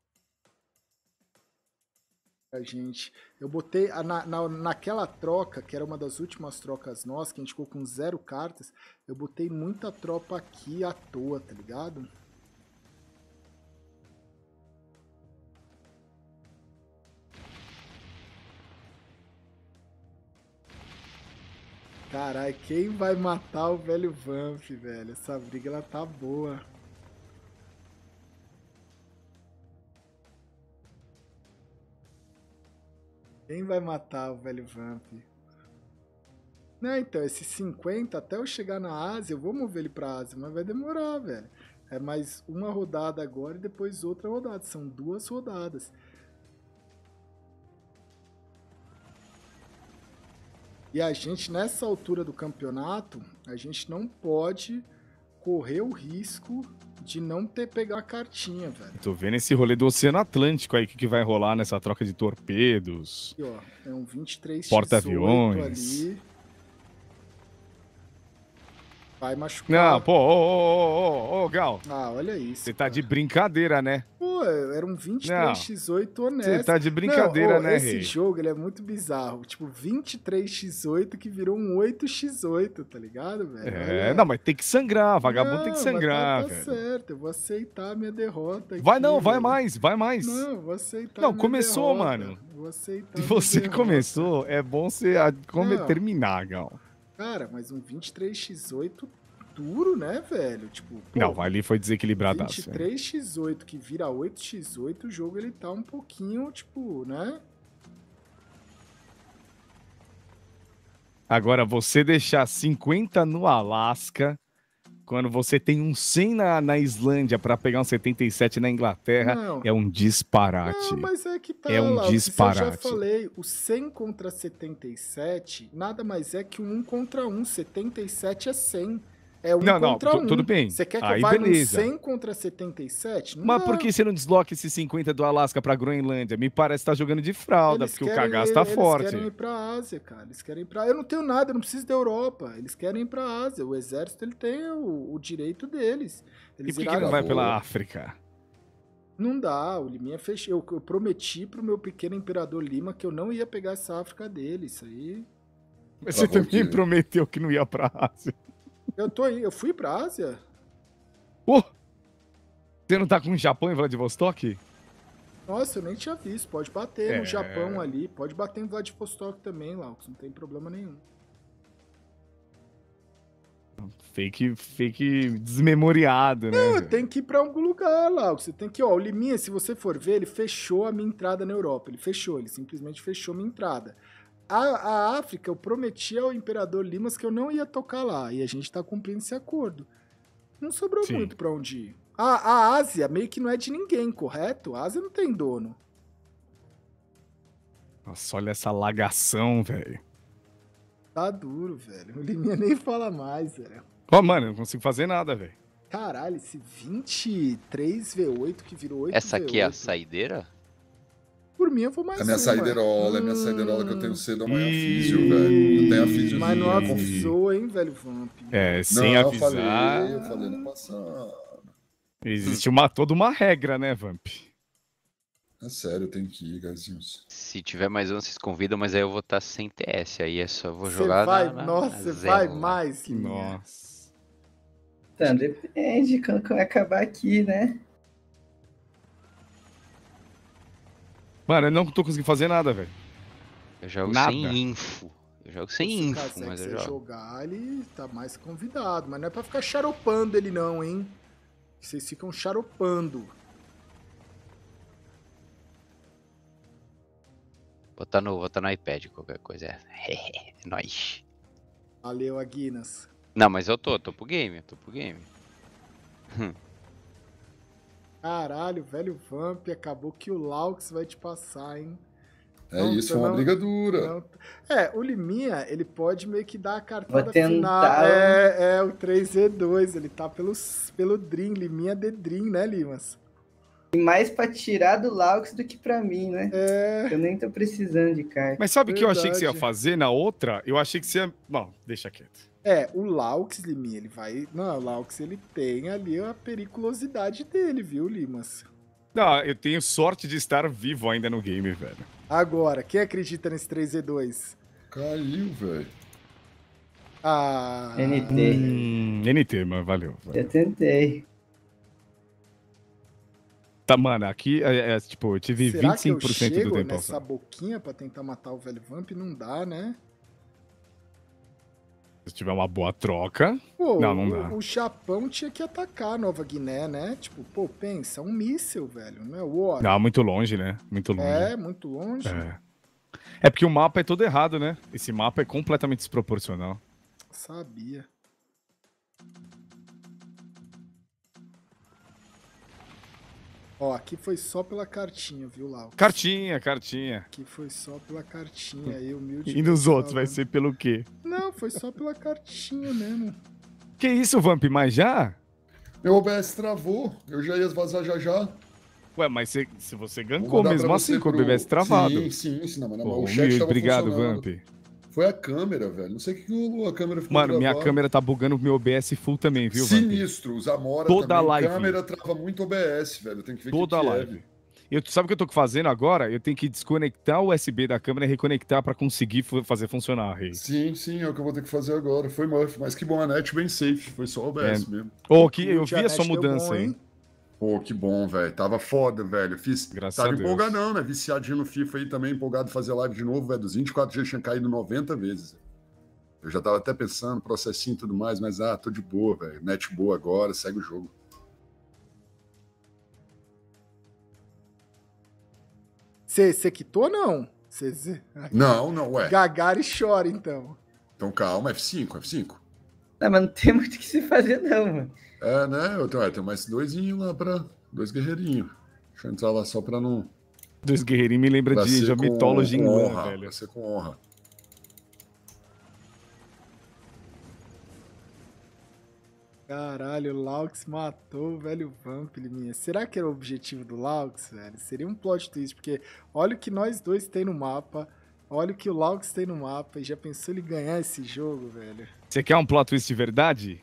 A gente... Eu botei... a- Na, na, naquela troca, que era uma das últimas trocas nossas, que a gente ficou com zero cartas, eu botei muita tropa aqui à toa, tá ligado? Caralho, quem vai matar o velho Vamp, velho? Essa briga, ela tá boa. Quem vai matar o velho Vamp? Não, então, esses cinquenta, até eu chegar na Ásia, eu vou mover ele pra Ásia, mas vai demorar, velho. É mais uma rodada agora e depois outra rodada. São duas rodadas. E a gente, nessa altura do campeonato, a gente não pode correr o risco de não ter pegar a cartinha, velho. Tô vendo esse rolê do Oceano Atlântico aí, o que, que vai rolar nessa troca de torpedos. Aqui, ó, é um vinte e três Porta-aviões. ali. Vai machucar. Não, pô, ô, ô, ô, ô, ô, Gal. Ah, olha isso. Você tá cara. de brincadeira, né? Pô, era um vinte e três a oito honesto. Você tá de brincadeira, Não, ô, né, esse rei? jogo, ele é muito bizarro. Tipo, vinte e três a oito que virou um oito a oito, tá ligado, velho? É, Olha. não, mas tem que sangrar, vagabundo tem que Não, sangrar, mas tá, tá velho. certo, eu vou aceitar a minha derrota aqui, Vai não, vai velho. mais, vai mais. Não, eu vou aceitar Não, a minha começou, derrota. mano. Eu Vou aceitar Se a você minha derrota. começou, é bom você a- come- Não. terminar, Gal. Cara, mas um vinte e três a oito duro, né, velho? Tipo, pô, Não, ali foi desequilibradaço. vinte e três a oito que vira oito a oito, o jogo ele tá um pouquinho, tipo, né? Agora, você deixar cinquenta no Alasca, quando você tem um cem na, na Islândia pra pegar um setenta e sete na Inglaterra, Não. é um disparate. Não, mas é que tá É um lá, o que Eu já disparate. falei, o cem contra setenta e sete nada mais é que um contra um. setenta e sete é cem. É um Não, não, contra tu- um. tudo bem. Você quer que Aí eu vá beleza. no cem contra setenta e sete? Não Mas dá. por que você não desloca esses cinquenta do Alasca pra Groenlândia? Me parece que tá jogando de fralda, Eles porque o querem cagaço ir- tá eles forte. querem ir pra Ásia, cara. Eles querem ir pra... Eu não tenho nada, eu não preciso da Europa. Eles querem ir pra Ásia. O exército, ele tem o, o direito deles. E Eles por que, que viraram não vai a pela boa. África? Não dá, o Liminha fechou. Eu, eu prometi pro meu pequeno imperador Lima que eu não ia pegar essa África dele. Isso aí... Mas você Travou também aqui. prometeu que não ia pra Ásia. Eu tô aí, eu fui pra Ásia? Pô! Você não tá com o Japão em Vladivostok? Nossa, eu nem tinha visto. Pode bater É. no Japão ali, pode bater em Vladivostok também, Laux, não tem problema nenhum. Fake, fake desmemoriado, né? velho? Tem que ir pra algum lugar, Laux. Você tem que, ó, o Liminha, se você for ver, ele fechou a minha entrada na Europa. Ele fechou, ele simplesmente fechou minha entrada. A, a África, eu prometi ao Imperador Limas que eu não ia tocar lá, e a gente tá cumprindo esse acordo. Não sobrou Sim. muito pra onde ir. A, a Ásia meio que não é de ninguém, correto? A Ásia não tem dono. Nossa, olha essa lagação, velho. Tá duro, velho. O Liminha nem fala mais, velho. Ó, mano, eu não consigo fazer nada, velho. Caralho, esse vinte e três V oito que virou oito Essa aqui é a V oito. saideira? Por mim, eu vou mais É minha uma. saiderola, é minha Hum, saiderola que eu tenho cedo amanhã Ih. físio, velho. Eu tenho a físio. Mas não Ih. avisou, hein, velho Vamp. É, sem não, avisar. eu falei, eu falei no passado. Existe uma, toda uma regra, né, Vamp? É sério, eu tenho que ir, gazinhos. Se tiver mais um, vocês convidam, mas aí eu vou estar sem T S. Aí é só, eu vou Você jogar vai, na, na, nossa, na você zela vai lá. mais, Liminha. Nossa. Então, depende quando que vai acabar aqui, né? Mano, eu não tô conseguindo fazer nada, velho. Eu jogo Nada. sem info. Eu jogo sem Se o info, Casex mas eu quiser jogo. jogar, ele tá mais convidado. Mas não é pra ficar charopando ele não, hein. Vocês ficam charopando. Botar no, botar no iPad qualquer coisa. É nóis. Valeu, Aguinas. Não, mas eu tô, tô pro game, eu tô pro game. Caralho, velho Vamp, acabou que o Laux vai te passar, hein? É Não, isso, você foi uma não- briga dura. Não- É, o Liminha, ele pode meio que dar a cartada Vou tentar final. o- É, é, o três Z dois, ele tá pelo, pelo Dream, Liminha de Dream, né, Limas? E mais pra tirar do Laux do que pra mim, né? É, Eu nem tô precisando de carta. Mas sabe o que eu achei que você ia Verdade. fazer na outra? Eu achei que você ia... Bom, deixa quieto. é, o Laux, Liminha, ele vai... Não, o Laux, ele tem ali a periculosidade dele, viu, Limas? Não, eu tenho sorte de estar vivo ainda no game, velho. Agora, quem acredita nesse três Z dois? Caiu, velho. Ah... N T. Hum, N T, mano, valeu. valeu. Eu tentei. Tá, mano, aqui, é, é, tipo, eu tive Será vinte e cinco por cento que eu do chego tempo. nessa boquinha pra tentar matar o velho Vamp? Não dá, né? Se tiver uma boa troca... Pô, Não, não o, dá. o Japão tinha que atacar a Nova Guiné, né? Tipo, pô, pensa, um míssil, velho, não é War. Não, muito longe, né? Muito longe. É, muito longe. É. É porque o mapa é todo errado, né? Esse mapa é completamente desproporcional. Sabia. Ó, aqui foi só pela cartinha, viu, Lau? Cartinha, cartinha. Aqui foi só pela cartinha, aí humilde. E nos outros vai falando. ser pelo quê? Não, foi só pela cartinha mesmo. Que isso, Vamp? Mas já? Meu O B S travou. Eu já ia vazar já já. Ué, mas você, se você Vou gankou mandar mesmo pra assim você com o pro- B B S travado. Sim, sim, sim. Não, mas Pô, o chat humilde, tava obrigado, funcionando. Vamp. Foi a câmera, velho. Não sei o que que rolou. A câmera ficou Mano, minha travada. câmera tá bugando o meu O B S full também, viu, Vamp? Sinistro. Os Amora Toda também. live. Câmera trava muito O B S, velho. Tem que ver o Toda que que live. é. Eu, sabe o que eu tô fazendo agora? Eu tenho que desconectar o U S B da câmera e reconectar pra conseguir fu- fazer funcionar, Rei. Sim, sim, é o que eu vou ter que fazer agora. Foi Murphy, mas que bom, a net bem safe. Foi só o O B S mesmo. Ô, que eu Curte, vi a a sua net deu mudança bom, aí. hein? Pô, que bom, velho. Tava foda, velho. Fiz. Graças Tava a Deus. empolgadão, né? Viciadinho no FIFA aí também, empolgado em fazer live de novo, velho. Dos vinte e quatro dias tinha caído noventa vezes. Eu já tava até pensando, processinho e tudo mais, mas ah, tô de boa, velho. Net boa agora, segue o jogo. Você quitou ou não? Cê, cê... Não, não, ué. Gagari chora, então. Então calma, F cinco, F cinco. Não, mas não tem muito o que se fazer, não, mano. É, né? Eu tenho, é, tem mais doisinho lá pra. Dois guerreirinhos. Deixa eu entrar lá só pra não. Dos guerreirinhos me lembra Pra de ser já com- Mythology com em honra, Lan, velho. Pra ser com honra. Caralho, o Laux matou o velho Vamp, Liminha. Será que era o objetivo do Laux, velho? Seria um plot twist, porque olha o que nós dois tem no mapa, olha o que o Laux tem no mapa, e já pensou ele ganhar esse jogo, velho? Você quer um plot twist de verdade?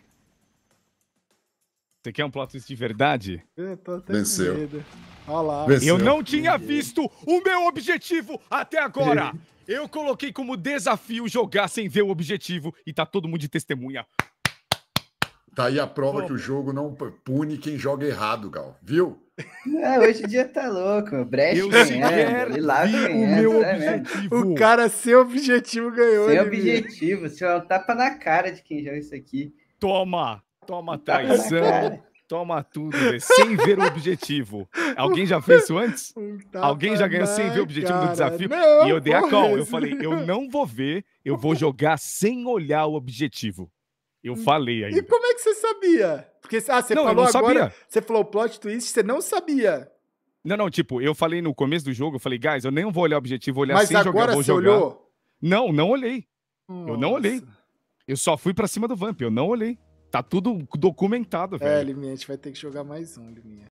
Você quer um plot twist de verdade? Eu tô até Venceu. com medo. Olha lá. Venceu. Eu não tinha visto o meu objetivo até agora. Eu coloquei como desafio jogar sem ver o objetivo e tá todo mundo de testemunha. Tá aí a prova Pô, que o jogo não pune quem joga errado, Gal. Viu? Ah, hoje o dia tá louco. O Brecht Eu ganhando, sequer Lilás vi o ganhando, meu é mesmo. objetivo. O cara sem objetivo ganhou, Sem Liminha. objetivo. Isso é um tapa na cara de quem joga isso aqui. Toma, toma Tapa na traição, cara. toma tudo, velho, sem ver o objetivo. Alguém já fez isso antes? Um tapa Alguém já ganhou sem na ver o objetivo do cara. desafio? Não, E eu dei a porra, call. Eu esse- falei, eu não vou ver, eu vou jogar sem olhar o objetivo. Eu falei E ainda. como é que você sabia? Porque ah, você Não, eu falou não agora, sabia. você falou plot twist, você não sabia. Não, não, tipo, eu falei no começo do jogo, eu falei, guys, eu nem vou olhar o objetivo, vou olhar Mas sem jogar, agora vou você jogar. olhou? Não, não olhei. Eu não olhei. Nossa. Eu só fui pra cima do Vamp, eu não olhei. Tá tudo documentado, É, velho. Liminha, a gente vai ter que jogar mais um, Liminha.